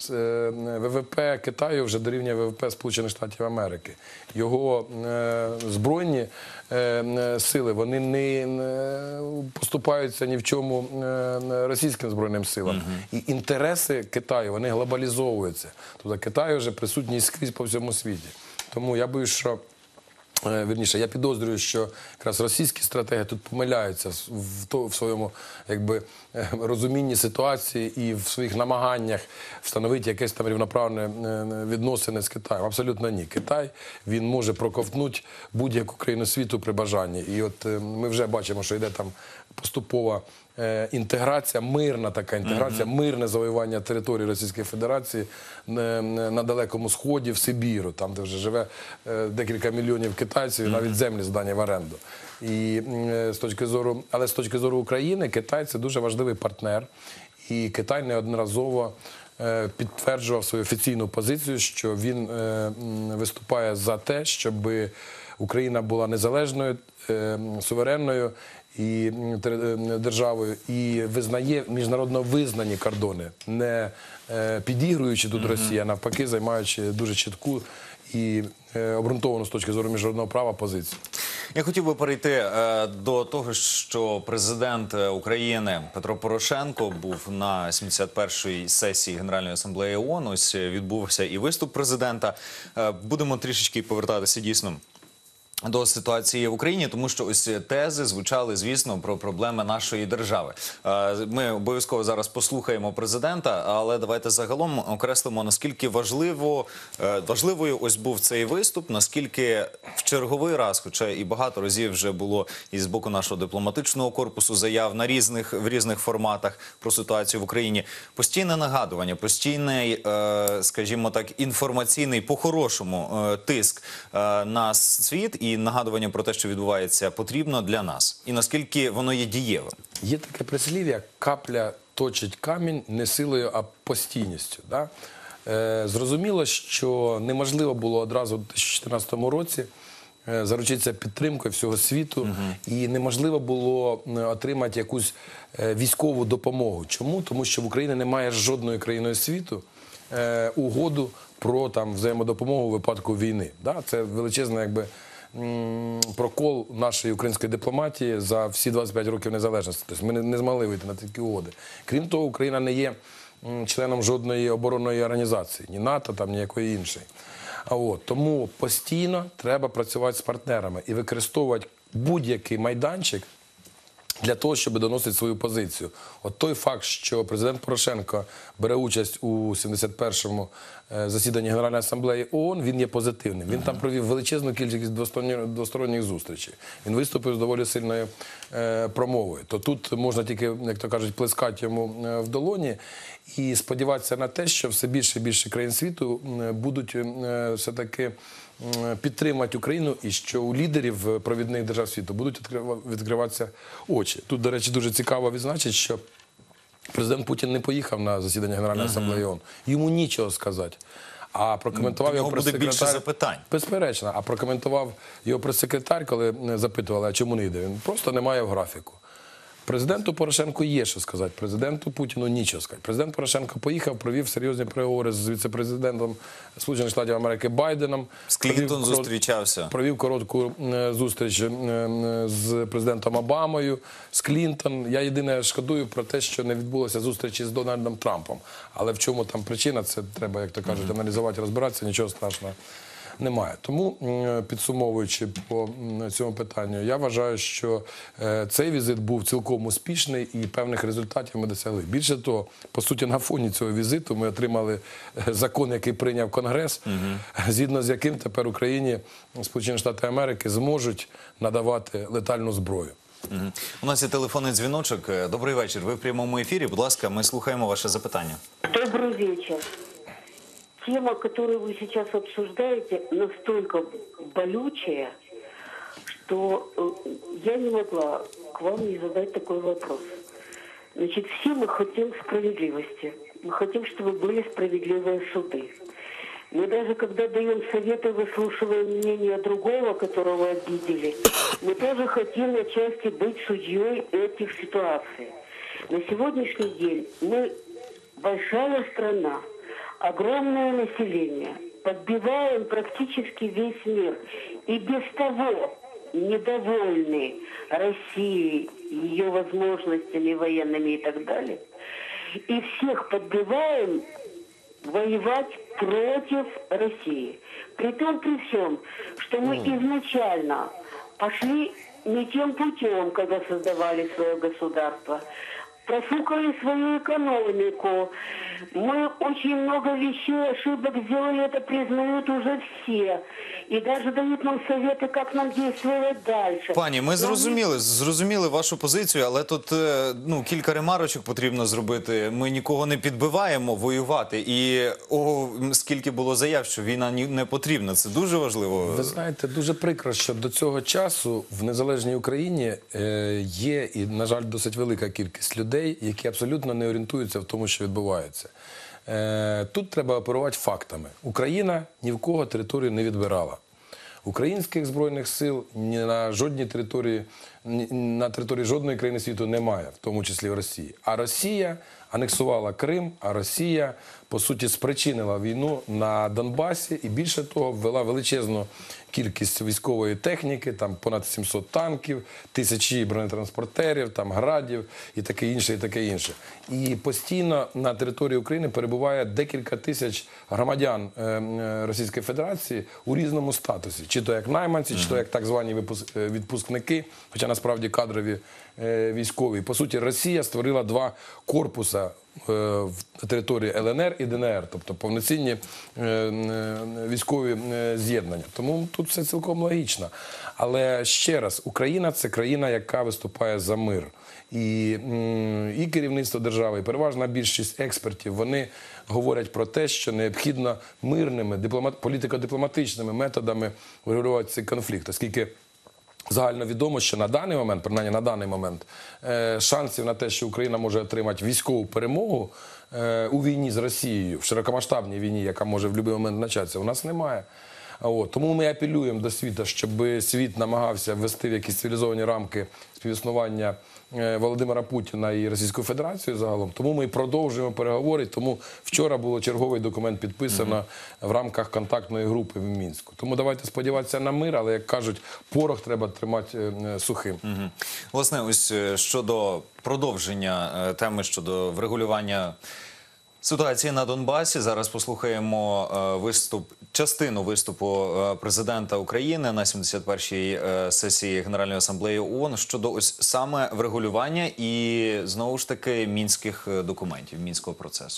ВВП Китаю вже дорівнює ВВП Сполучених Штатів Америки. Його збройні сили, вони не поступаються ні в чому російським збройним силам. І інтереси Китаю, вони глобалізовуються. Тобто Китай вже присутній скрізь по всьому світі. Тому я боюсь, що вірніше, я підозрюю, що якраз російські стратегії тут помиляються в своєму розумінні ситуації і в своїх намаганнях встановити якесь там рівноправне відносини з Китаєм. Абсолютно ні. Китай, він може проковтнути будь-яку країну світу при бажанні. І от ми вже бачимо, що йде там поступова інтеграція, мирна така інтеграція, мирне завоювання території Російської Федерації на Далекому Сході, в Сибіру, там, де вже живе декілька мільйонів китайців, і навіть землі здані в оренду. І але з точки зору України, Китай – це дуже важливий партнер. І Китай неодноразово підтверджував свою офіційну позицію, що він виступає за те, щоб Україна була незалежною, суверенною і державою, і визнає міжнародно визнані кордони, не підігруючи тут Росії, а навпаки займаючи дуже чітку і обґрунтовану з точки зору міжнародного права позицію. Я хотів би перейти до того, що президент України Петро Порошенко був на 71-й сесії Генеральної асамблеї ООН. Ось відбувся і виступ президента. Будемо трішечки повертатися дійсно до ситуації в Україні, тому що ось тези звучали, звісно, про проблеми нашої держави. Ми обов'язково зараз послухаємо президента, але давайте загалом окреслимо, наскільки важливою ось був цей виступ, наскільки в черговий раз, хоча і багато разів вже було і з боку нашого дипломатичного корпусу заяв в різних форматах про ситуацію в Україні, постійне нагадування, постійний, скажімо так, інформаційний, по-хорошому тиск на світ і нагадування про те, що відбувається, потрібно для нас? І наскільки воно є дієвим? Є таке прислів'я: капля точить камінь не силою, а постійністю. Да? Зрозуміло, що неможливо було одразу у 2014 році заручитися підтримкою всього світу, і неможливо було отримати якусь військову допомогу. Чому? Тому що в Україні немає з жодною країною світу угоду про взаємодопомогу у випадку війни. Да? Це величезний прокол нашої української дипломатії за всі 25 років незалежності. Тобто ми не змогли вийти на такі угоди. Крім того, Україна не є членом жодної оборонної організації, ні НАТО, ні якої іншої. Тому постійно треба працювати з партнерами і використовувати будь-який майданчик для того, щоб доносити свою позицію. От той факт, що президент Порошенко бере участь у 71-му засіданні Генеральної асамблеї ООН, він є позитивним. Він там провів величезну кількість двосторонніх зустрічей. Він виступив з доволі сильною промовою. То тут можна тільки, як то кажуть, плескати йому в долоні і сподіватися на те, що все більше і більше країн світу будуть все-таки підтримати Україну, і що у лідерів провідних держав світу будуть відкриватися очі. Тут, до речі, дуже цікаво відзначити, що президент Путін не поїхав на засідання Генеральної асамблеї ООН. Йому нічого сказати. А прокоментував його буде більше запитань. Безперечно. А прокоментував його прес-секретар, коли запитували, а чому не йде. Він просто немає в графіку. Президенту Порошенку є що сказати, президенту Путіну нічого сказати. Президент Порошенко поїхав, провів серйозні переговори з віце-президентом Сполучених Штатів Америки Байденом. З Клінтон зустрічався. Провів коротку зустріч з президентом Обамою, з Клінтон. Я єдине шкодую про те, що не відбулося зустрічі з Дональдом Трампом. Але в чому там причина, це треба, як то кажуть, аналізувати, розбиратися, нічого страшного немає. Тому, підсумовуючи по цьому питанню, я вважаю, що цей візит був цілком успішний і певних результатів ми досягли. Більше того, по суті, на фоні цього візиту ми отримали закон, який прийняв Конгрес, згідно з яким тепер Україні Сполучені Штати Америки зможуть надавати летальну зброю. У нас є телефонний дзвіночок. Добрий вечір. Ви в прямому ефірі. Будь ласка, ми слухаємо ваше запитання. Добрый вечер. Тема, которую вы сейчас обсуждаете, настолько болючая, что я не могла к вам не задать такой вопрос. Значит, все мы хотим справедливости. Мы хотим, чтобы были справедливые суды. Мы даже когда даем советы, выслушиваем мнение другого, которого обидели, мы тоже хотим отчасти быть судьей этих ситуаций. На сегодняшний день мы большая страна, огромное население, подбиваем практически весь мир. И без того недовольны Россией, ее возможностями военными и так далее. И всех подбиваем воевать против России. При том, при всем, что мы изначально пошли не тем путем, когда создавали свое государство, профукали свою экономику. Мы очень много вещей, ошибок сделали, это признают уже все. И даже дают нам советы, как нам действовать дальше. Пані, ми зрозуміли вашу позицію, але тут кілька ремарочок потрібно зробити. Ми нікого не підбиваємо воювати. І скільки було заяв, що війна не потрібна. Це дуже важливо. Ви знаєте, дуже прикро, що до цього часу в незалежній Україні є і, на жаль, досить велика кількість людей, які абсолютно не орієнтуються в тому, що відбувається. Тут треба оперувати фактами. Україна ні в кого територію не відбирала. Українських збройних сил ні на жодній території, на території жодної країни світу немає, в тому числі в Росії. А Росія анексувала Крим, а Росія по суті, спричинила війну на Донбасі і, більше того, ввела величезну кількість військової техніки, там понад 700 танків, тисячі бронетранспортерів, там градів і таке інше, і таке інше. І постійно на території України перебуває декілька тисяч громадян Російської Федерації у різному статусі. Чи то як найманці, чи то як так звані відпускники, хоча насправді кадрові військові. По суті, Росія створила два корпуси на території ЛНР і ДНР, тобто повноцінні військові з'єднання. Тому тут все цілком логічно. Але ще раз, Україна – це країна, яка виступає за мир. І керівництво держави, і переважна більшість експертів, вони говорять про те, що необхідно мирними, політико-дипломатичними методами врегулювати цей конфлікт, оскільки загально відомо, що на даний момент, принаймні на даний момент, шансів на те, що Україна може отримати військову перемогу у війні з Росією, в широкомасштабній війні, яка може в будь-який момент початися, у нас немає. Тому ми апелюємо до світу, щоб світ намагався ввести в якісь цивілізовані рамки співіснування Володимира Путіна і Російської Федерації загалом. Тому ми продовжуємо переговори. Тому вчора було черговий документ підписано в рамках контактної групи в Мінську. Тому давайте сподіватися на мир, але, як кажуть, порох треба тримати сухим. Власне, ось щодо продовження теми щодо врегулювання ситуації на Донбасі. Зараз послухаємо частину виступу президента України на 71-й сесії Генеральної асамблеї ООН щодо ось саме врегулювання і, знову ж таки, мінських документів, мінського процесу.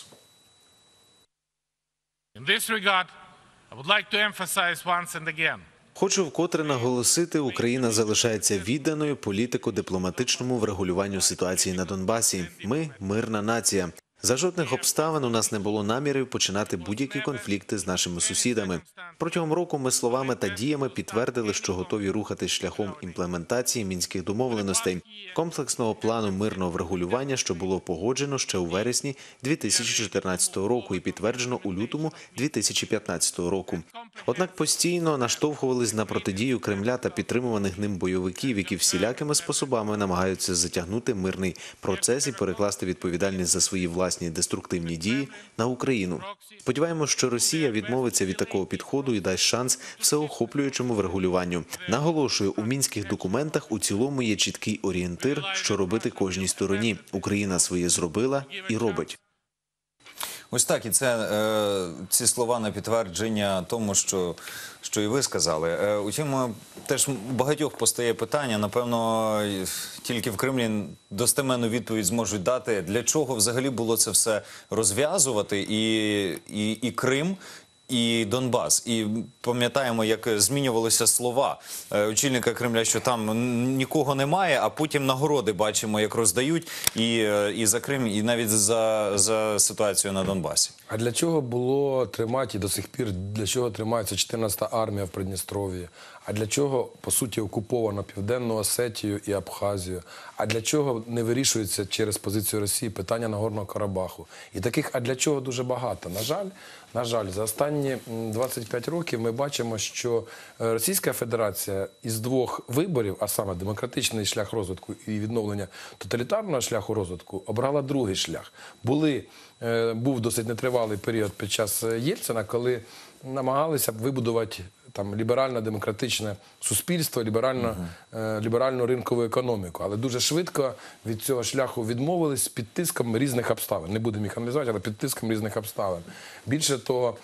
In this regard, I would like to emphasize once and again. Хочу вкотре наголосити, Україна залишається відданою політико-дипломатичному врегулюванню ситуації на Донбасі. Ми – мирна нація. За жодних обставин у нас не було намірів починати будь-які конфлікти з нашими сусідами. Протягом року ми словами та діями підтвердили, що готові рухатись шляхом імплементації мінських домовленостей, комплексного плану мирного врегулювання, що було погоджено ще у вересні 2014 року і підтверджено у лютому 2015 року. Однак постійно наштовхувались на протидію Кремля та підтримуваних ним бойовиків, які всілякими способами намагаються затягнути мирний процес і перекласти відповідальність за свої власні деструктивні дії на Україну. Сподіваємося, що Росія відмовиться від такого підходу і дасть шанс всеохоплюючому врегулюванню. Наголошую, у мінських документах у цілому є чіткий орієнтир, що робити кожній стороні. Україна своє зробила і робить. Ось так, і це ці слова на підтвердження тому, що і ви сказали. Утім, теж багатьох постає питання, напевно, тільки в Кремлі достеменну відповідь зможуть дати, для чого взагалі було це все розв'язувати, і Крим, і Донбас. І пам'ятаємо, як змінювалися слова очільника Кремля, що там нікого немає, а потім нагороди бачимо, як роздають і за Крим, і навіть за ситуацію на Донбасі. А для чого було тримати і до сих пір, для чого тримається 14-та армія в Придністров'ї? А для чого, по суті, окуповано Південну Осетію і Абхазію? А для чого не вирішується через позицію Росії питання Нагорного Карабаху? І таких «а для чого» дуже багато. На жаль, за останні 25 років ми бачимо, що Російська Федерація із двох виборів, а саме демократичний шлях розвитку і відновлення тоталітарного шляху розвитку, обрала другий шлях. Був досить нетривалий період під час Єльцина, коли намагалися вибудувати ліберально-демократичне суспільство, ліберальну ринкову економіку. Але дуже швидко від цього шляху відмовились під тиском різних обставин. Не будемо їх аналізувати, але під тиском різних обставин. Більше того,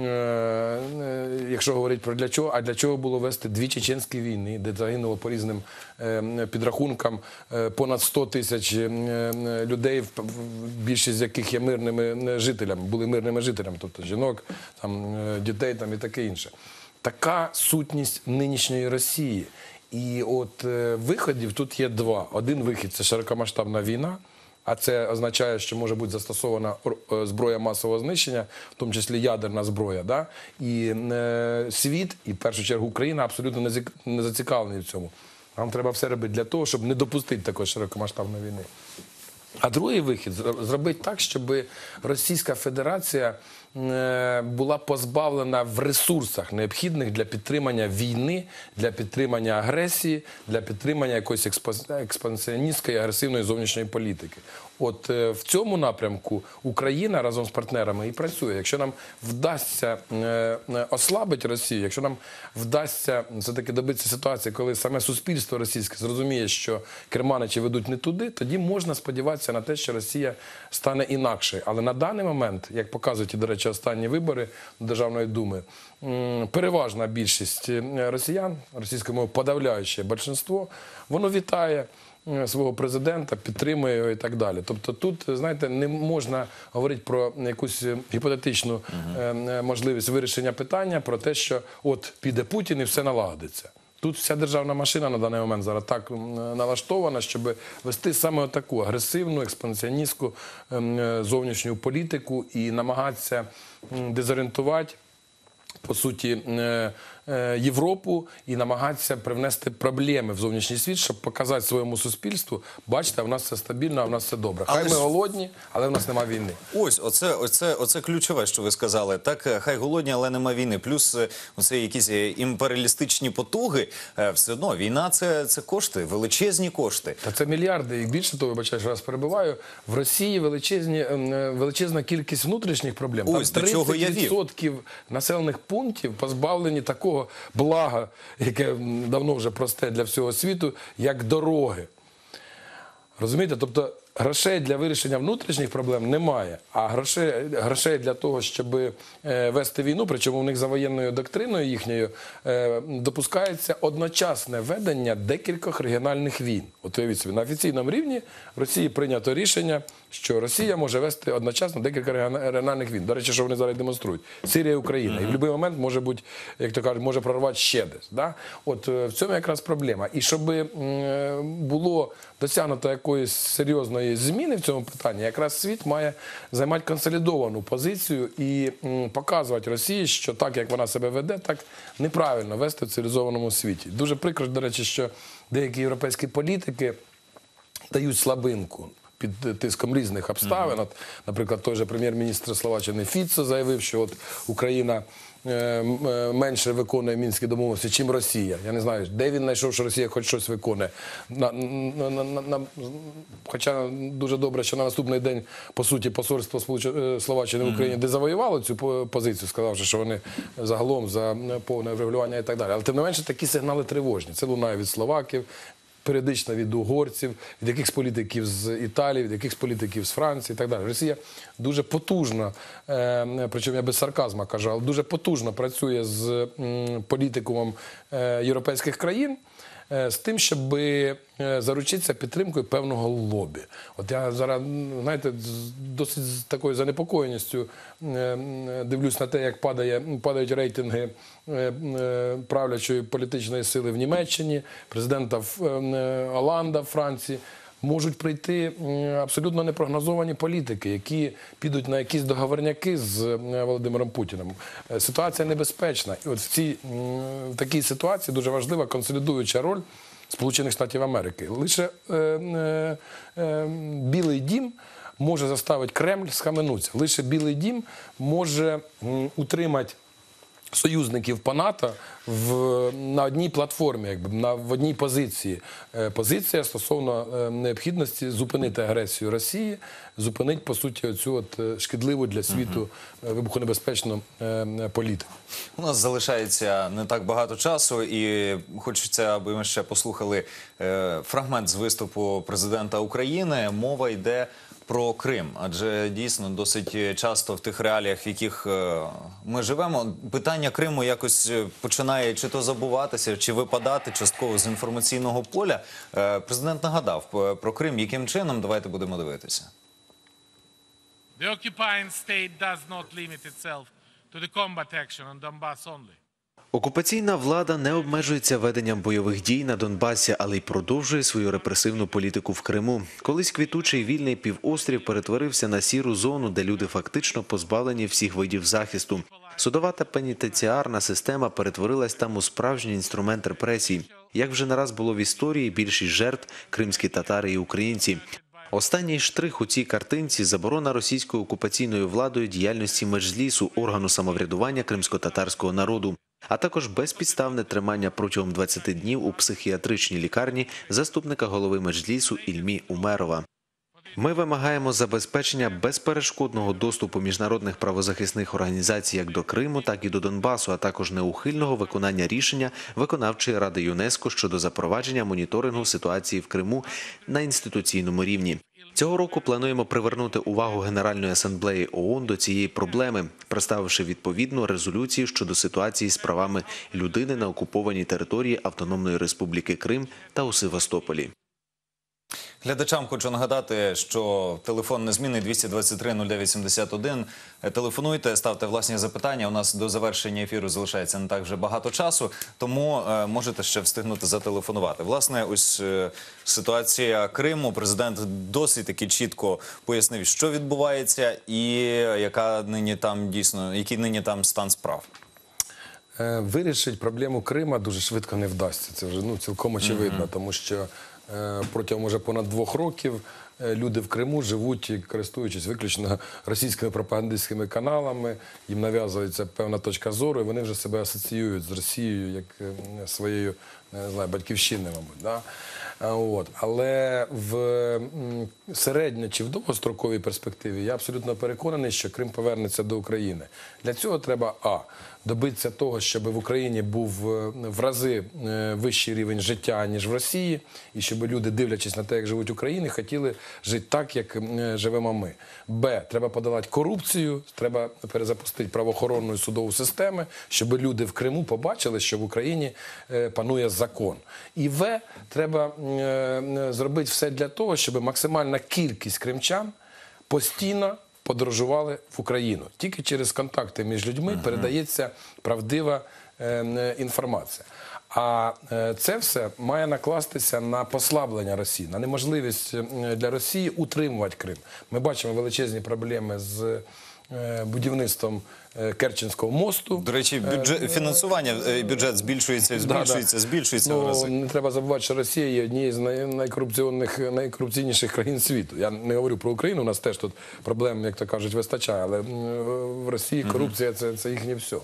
якщо говорити про для чого, а для чого було вести дві чеченські війни, де загинуло по різним підрахункам понад 100 тисяч людей, більшість з яких є мирними жителями, були мирними жителями, тобто жінок, дітей і таке інше. Така сутність нинішньої Росії. І от виходів тут є два. Один вихід – це широкомасштабна війна, а це означає, що може бути застосована зброя масового знищення, в тому числі ядерна зброя. Да? І світ, і в першу чергу Україна, абсолютно не зацікавлені в цьому. Нам треба все робити для того, щоб не допустити такої широкомасштабної війни. А другий вихід – зробити так, щоб Російська Федерація була позбавлена в ресурсах, необхідних для підтримання війни, для підтримання агресії, для підтримання якоїсь експансіоністської, агресивної зовнішньої політики. От в цьому напрямку Україна разом з партнерами і працює. Якщо нам вдасться ослабити Росію, якщо нам вдасться все-таки добитися ситуації, коли саме суспільство російське зрозуміє, що керманичі ведуть не туди, тоді можна сподіватися на те, що Росія стане інакше. Але на даний момент, як показують, до речі, останні вибори до Державної думи, переважна більшість росіян, російською мовою подавляюче більшинство, воно вітає свого президента, підтримує його і так далі. Тобто тут, знаєте, не можна говорити про якусь гіпотетичну можливість вирішення питання, про те, що от піде Путін і все налагодиться. Тут вся державна машина на даний момент зараз так налаштована, щоб вести саме таку агресивну, експансіоністську зовнішню політику і намагатися дезорієнтувати, по суті, Європу і намагатися привнести проблеми в зовнішній світ, щоб показати своєму суспільству, бачите, в нас все стабільно, а в нас все добре. Хай ми голодні, але в нас немає війни. Ось, оце ключове, що ви сказали. Так, хай голодні, але нема війни. Плюс оце якісь імперіалістичні потуги. Все одно, війна – це кошти, величезні кошти. Та це мільярди. І більше того, вибачаю, що раз перебиваю, в Росії величезна кількість внутрішніх проблем. Ось, там до чого я вів. 30% населених пунктів позбавлені такого блага, яке давно вже просте для всього світу, як дороги. Розумієте? Тобто грошей для вирішення внутрішніх проблем немає, а грошей для того, щоб вести війну, причому в них за воєнною доктриною їхньою допускається одночасне ведення декількох регіональних війн. От уявіть собі, на офіційному рівні в Росії прийнято рішення, що Росія може вести одночасно декілька регіональних війн. До речі, що вони зараз демонструють. Сирія і Україна. І в будь-який момент може бути, як то кажуть, може прорвати ще десь. Да? От в цьому якраз проблема. І щоб було досягнуто якоїсь серйозної зміни в цьому питанні, якраз світ має займати консолідовану позицію і показувати Росії, що так, як вона себе веде, так неправильно вести в цивілізованому світі. Дуже прикро, до речі, що деякі європейські політики дають слабинку під тиском різних обставин. От, наприклад, той же прем'єр-міністр Словаччини Фіцо заявив, що от Україна менше виконує мінські домовленості, чим Росія. Я не знаю, де він знайшов, що Росія хоч щось виконує. Хоча дуже добре, що на наступний день, по суті, посольство Словаччини в Україні дезавоювало цю позицію, сказавши, що вони загалом за повне врегулювання і так далі. Але тим не менше такі сигнали тривожні. Це лунає від словаків, періодично від угорців, від якихось політиків з Італії, від якихось політиків з Франції і так далі. Росія дуже потужно, причому я без сарказму кажу, але дуже потужно працює з політикумом європейських країн, з тим, щоб заручитися підтримкою певного лобі. От я зараз, знаєте, досить з такою занепокоєністю дивлюсь на те, як падають рейтинги правлячої політичної сили в Німеччині, президента Оланда в Франції. Можуть прийти абсолютно непрогнозовані політики, які підуть на якісь договорняки з Володимиром Путіним. Ситуація небезпечна. І от в такій ситуації дуже важлива консолідуюча роль Сполучених Штатів Америки. Лише Білий дім може заставити Кремль схаменутися. Лише Білий дім може утримати союзників по НАТО на одній платформі, в одній позиції. Позиція стосовно необхідності зупинити агресію Росії, зупинити, по суті, оцю от шкідливу для світу вибухонебезпечну політику. У нас залишається не так багато часу, і хочеться, аби ми ще послухали фрагмент з виступу президента України. Мова йде про Крим, адже дійсно досить часто в тих реаліях, в яких ми живемо, питання Криму якось починає чи то забуватися, чи випадати частково з інформаційного поля. Президент нагадав про Крим, яким чином, давайте будемо дивитися. The occupying state does not limit itself to the combat action on Donbass only. Окупаційна влада не обмежується веденням бойових дій на Донбасі, але й продовжує свою репресивну політику в Криму. Колись квітучий вільний півострів перетворився на сіру зону, де люди фактично позбавлені всіх видів захисту. Судова та пенітенціарна система перетворилась там у справжній інструмент репресій. Як вже не раз було в історії, більшість жертв – кримські татари і українці. Останній штрих у цій картинці – заборона російською окупаційною владою діяльності Меджлісу, органу самоврядування кримсько-татарського народу, а також безпідставне тримання протягом 20 днів у психіатричній лікарні заступника голови Меджлісу Ільмі Умерова. Ми вимагаємо забезпечення безперешкодного доступу міжнародних правозахисних організацій як до Криму, так і до Донбасу, а також неухильного виконання рішення Виконавчої ради ЮНЕСКО щодо запровадження моніторингу ситуації в Криму на інституційному рівні. Цього року плануємо привернути увагу Генеральної асамблеї ООН до цієї проблеми, представивши відповідну резолюцію щодо ситуації з правами людини на окупованій території Автономної Республіки Крим та у Севастополі. Глядачам хочу нагадати, що телефон незмінний 223-09-71. Телефонуйте, ставте власні запитання. У нас до завершення ефіру залишається не так вже багато часу, тому можете ще встигнути зателефонувати. Власне, ось ситуація Криму. Президент досить таки чітко пояснив, що відбувається і який нині там стан справ. Вирішити проблему Крима дуже швидко не вдасться. Це вже цілком очевидно, тому що протягом уже понад 2 років люди в Криму живуть, користуючись виключно російськими пропагандистськими каналами, їм нав'язується певна точка зору, і вони вже себе асоціюють з Росією як своєю, не знаю, батьківщиною, мабуть. Да? Але в середньо чи в довгостроковій перспективі я абсолютно переконаний, що Крим повернеться до України. Для цього треба добитися того, щоб в Україні був в рази вищий рівень життя, ніж в Росії, і щоб люди, дивлячись на те, як живуть в Україні, хотіли жити так, як живемо ми. Треба подолати корупцію, треба перезапустити правоохоронну і судову систему, щоб люди в Криму побачили, що в Україні панує закон. І треба зробити все для того, щоб максимальна кількість кримчан постійно подорожували в Україну. Тільки через контакти між людьми передається правдива інформація. А це все має накластися на послаблення Росії, на неможливість для Росії утримувати Крим. Ми бачимо величезні проблеми з будівництвом Керченського мосту. До речі, фінансування, бюджет збільшується в рази. Не треба забувати, що Росія є однією з найкорупційніших країн світу. Я не говорю про Україну, у нас теж тут проблем, як то кажуть, вистачає, але в Росії корупція – це їхнє все.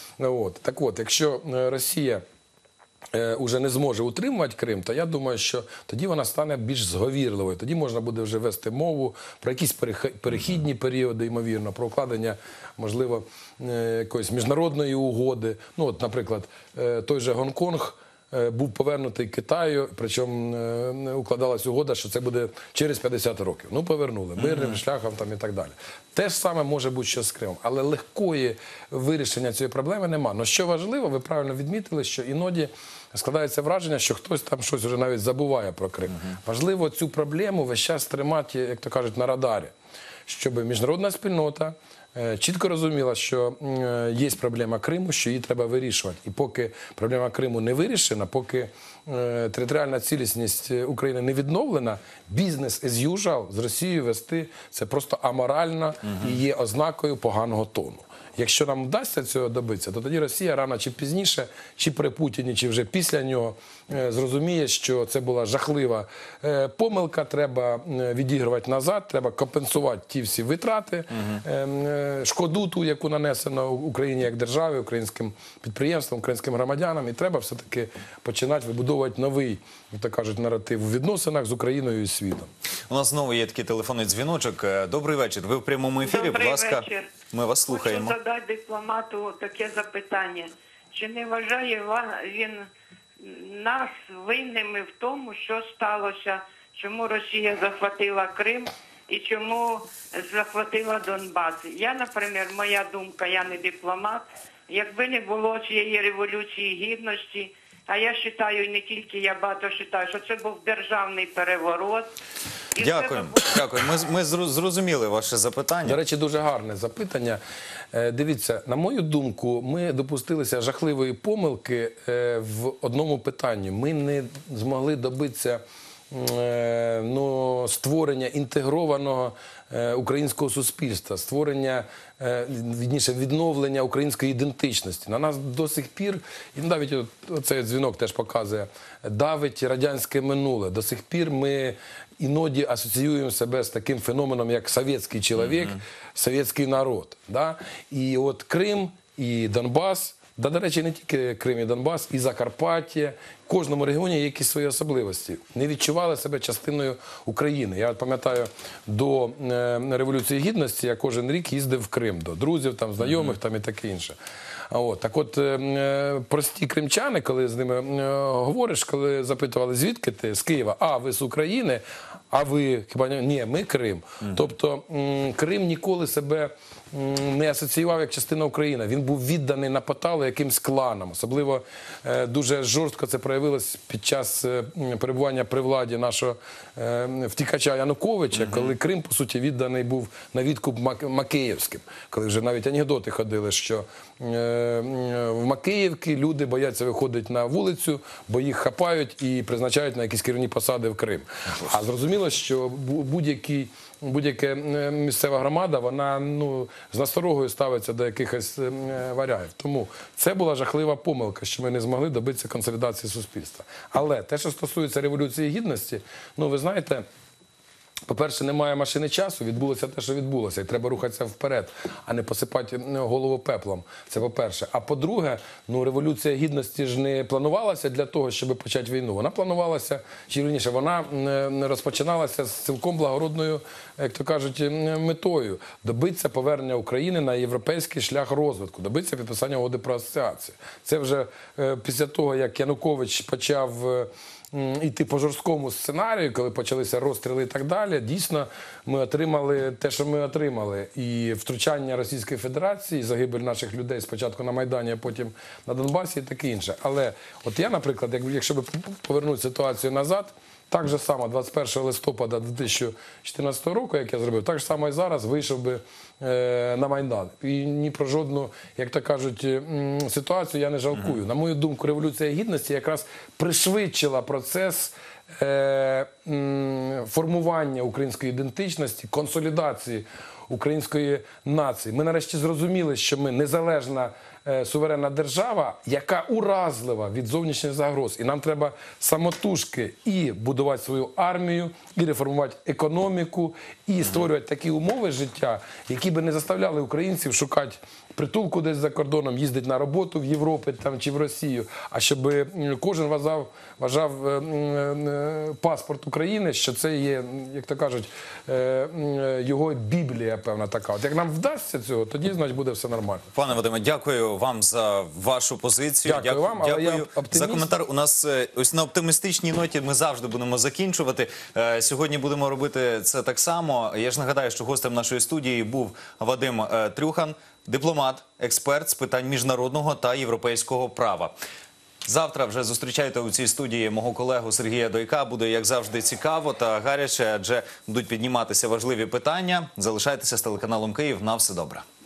Так от, якщо Росія уже не зможе утримувати Крим, то я думаю, що тоді вона стане більш зговірливою. Тоді можна буде вже вести мову про якісь перехідні періоди, ймовірно, про укладення, можливо, якоїсь міжнародної угоди. Наприклад, той же Гонконг був повернутий Китаю, причому укладалась угода, що це буде через 50 років. Повернули, мирним шляхом і так далі. Те ж саме може бути, що з Кримом. Але легкої вирішення цієї проблеми нема. Но що важливо, ви правильно відмітили, що іноді складається враження, що хтось там щось вже навіть забуває про Крим. Важливо цю проблему весь час тримати, як то кажуть, на радарі, щоб міжнародна спільнота чітко розуміла, що є проблема Криму, що її треба вирішувати. І поки проблема Криму не вирішена, поки територіальна цілісність України не відновлена, бізнес as usual з Росією вести – це просто аморально і є ознакою поганого тону. Якщо нам вдасться цього добитися, то тоді Росія рано чи пізніше, чи при Путіні, чи вже після нього, зрозуміє, що це була жахлива помилка, треба відігрувати назад, треба компенсувати ті всі витрати, шкоду ту, яку нанесено Україні як державі, українським підприємствам, українським громадянам, і треба все-таки починати вибудовувати новий, як то кажуть, наратив у відносинах з Україною і світом. У нас знову є такий телефонний дзвіночок. Добрий вечір. Ви в прямому ефірі, будь ласка. Ми вас слухаємо. Хочу задати дипломату таке запитання. Чи не вважає він нас винними в тому, що сталося, чому Росія захватила Крим і чому захватила Донбас? Я, наприклад, моя думка, я не дипломат, якби не було цієї революції гідності, а я вважаю, і не тільки я багато вважаю, що це був державний переворот. Дякую. Ми зрозуміли ваше запитання. До речі, дуже гарне запитання. Дивіться, на мою думку, ми допустилися жахливої помилки в одному питанні. Ми не змогли добитися створення інтегрованого українського суспільства, створення, відновлення української ідентичності. На нас до сих пір, і навіть цей дзвінок теж показує, давить радянське минуле. До сих пір ми іноді асоціюємо себе з таким феноменом, як совєтський чоловік, совєтський народ. Да? І от Крим і Донбас До речі, не тільки Крим і Донбас, і Закарпаття. В кожному регіоні є якісь свої особливості. Не відчували себе частиною України. Я пам'ятаю, до Революції Гідності я кожен рік їздив в Крим до друзів, там, знайомих там, і таке інше. Так от, прості кримчани, коли з ними говориш, коли запитували, звідки ти? З Києва. А, ви з України? А ви? Хіба ні, ми Крим. Тобто Крим ніколи себе не асоціював як частина України. Він був відданий на поталу якимсь кланам. Особливо дуже жорстко це проявилось під час перебування при владі нашого втікача Януковича, коли Крим, по суті, відданий був на відкуп Макеївським. Коли вже навіть анекдоти ходили, що в Макеївці люди бояться виходити на вулицю, бо їх хапають і призначають на якісь керівні посади в Крим. А зрозуміло, що будь-яка місцева громада, вона з насторогою ставиться до якихось варіантів. Тому це була жахлива помилка, що ми не змогли добитися консолідації суспільства. Але те, що стосується Революції Гідності, ви знаєте, по-перше, немає машини часу, відбулося те, що відбулося, і треба рухатися вперед, а не посипати голову пеплом. Це по-перше. А по-друге, Революція Гідності ж не планувалася для того, щоб почати війну. Вона планувалася, чи вірніше, вона розпочиналася з цілком благородною, як то кажуть, метою. Добитися повернення України на європейський шлях розвитку, добитися підписання угоди про асоціацію. Це вже після того, як Янукович почав йти по жорсткому сценарію, коли почалися розстріли і так далі, дійсно ми отримали те, що ми отримали. І втручання Російської Федерації, загибель наших людей спочатку на Майдані, а потім на Донбасі і таке інше. Але от я, наприклад, якщо би повернути ситуацію назад, так же само 21 листопада 2014 року, як я зробив, так же само і зараз вийшов би на Майдан. І ні про жодну, як то кажуть, ситуацію я не жалкую. На мою думку, Революція Гідності якраз пришвидшила процес формування української ідентичності, консолідації української нації. Ми нарешті зрозуміли, що ми незалежна суверенна держава, яка уразлива від зовнішніх загроз. І нам треба самотужки і будувати свою армію, і реформувати економіку, і створювати такі умови життя, які би не заставляли українців шукати притулку десь за кордоном, їздити на роботу в Європу чи в Росію, а щоб кожен вважав паспорт України, що це є, як то кажуть, його Біблія, певна така. От як нам вдасться цього, тоді, значить, буде все нормально. Пане Вадиме, дякую вам за вашу позицію. Дякую вам, але я за оптиміст. коментар. У нас ось на оптимістичній ноті ми завжди будемо закінчувати. Сьогодні будемо робити це так само. Я ж нагадаю, що гостем нашої студії був Вадим Трюхан, дипломат, експерт з питань міжнародного та європейського права. Завтра вже зустрічайте у цій студії мого колегу Сергія Дойка. Буде, як завжди, цікаво та гаряче, адже будуть підніматися важливі питання. Залишайтеся з телеканалом Київ. На все добре.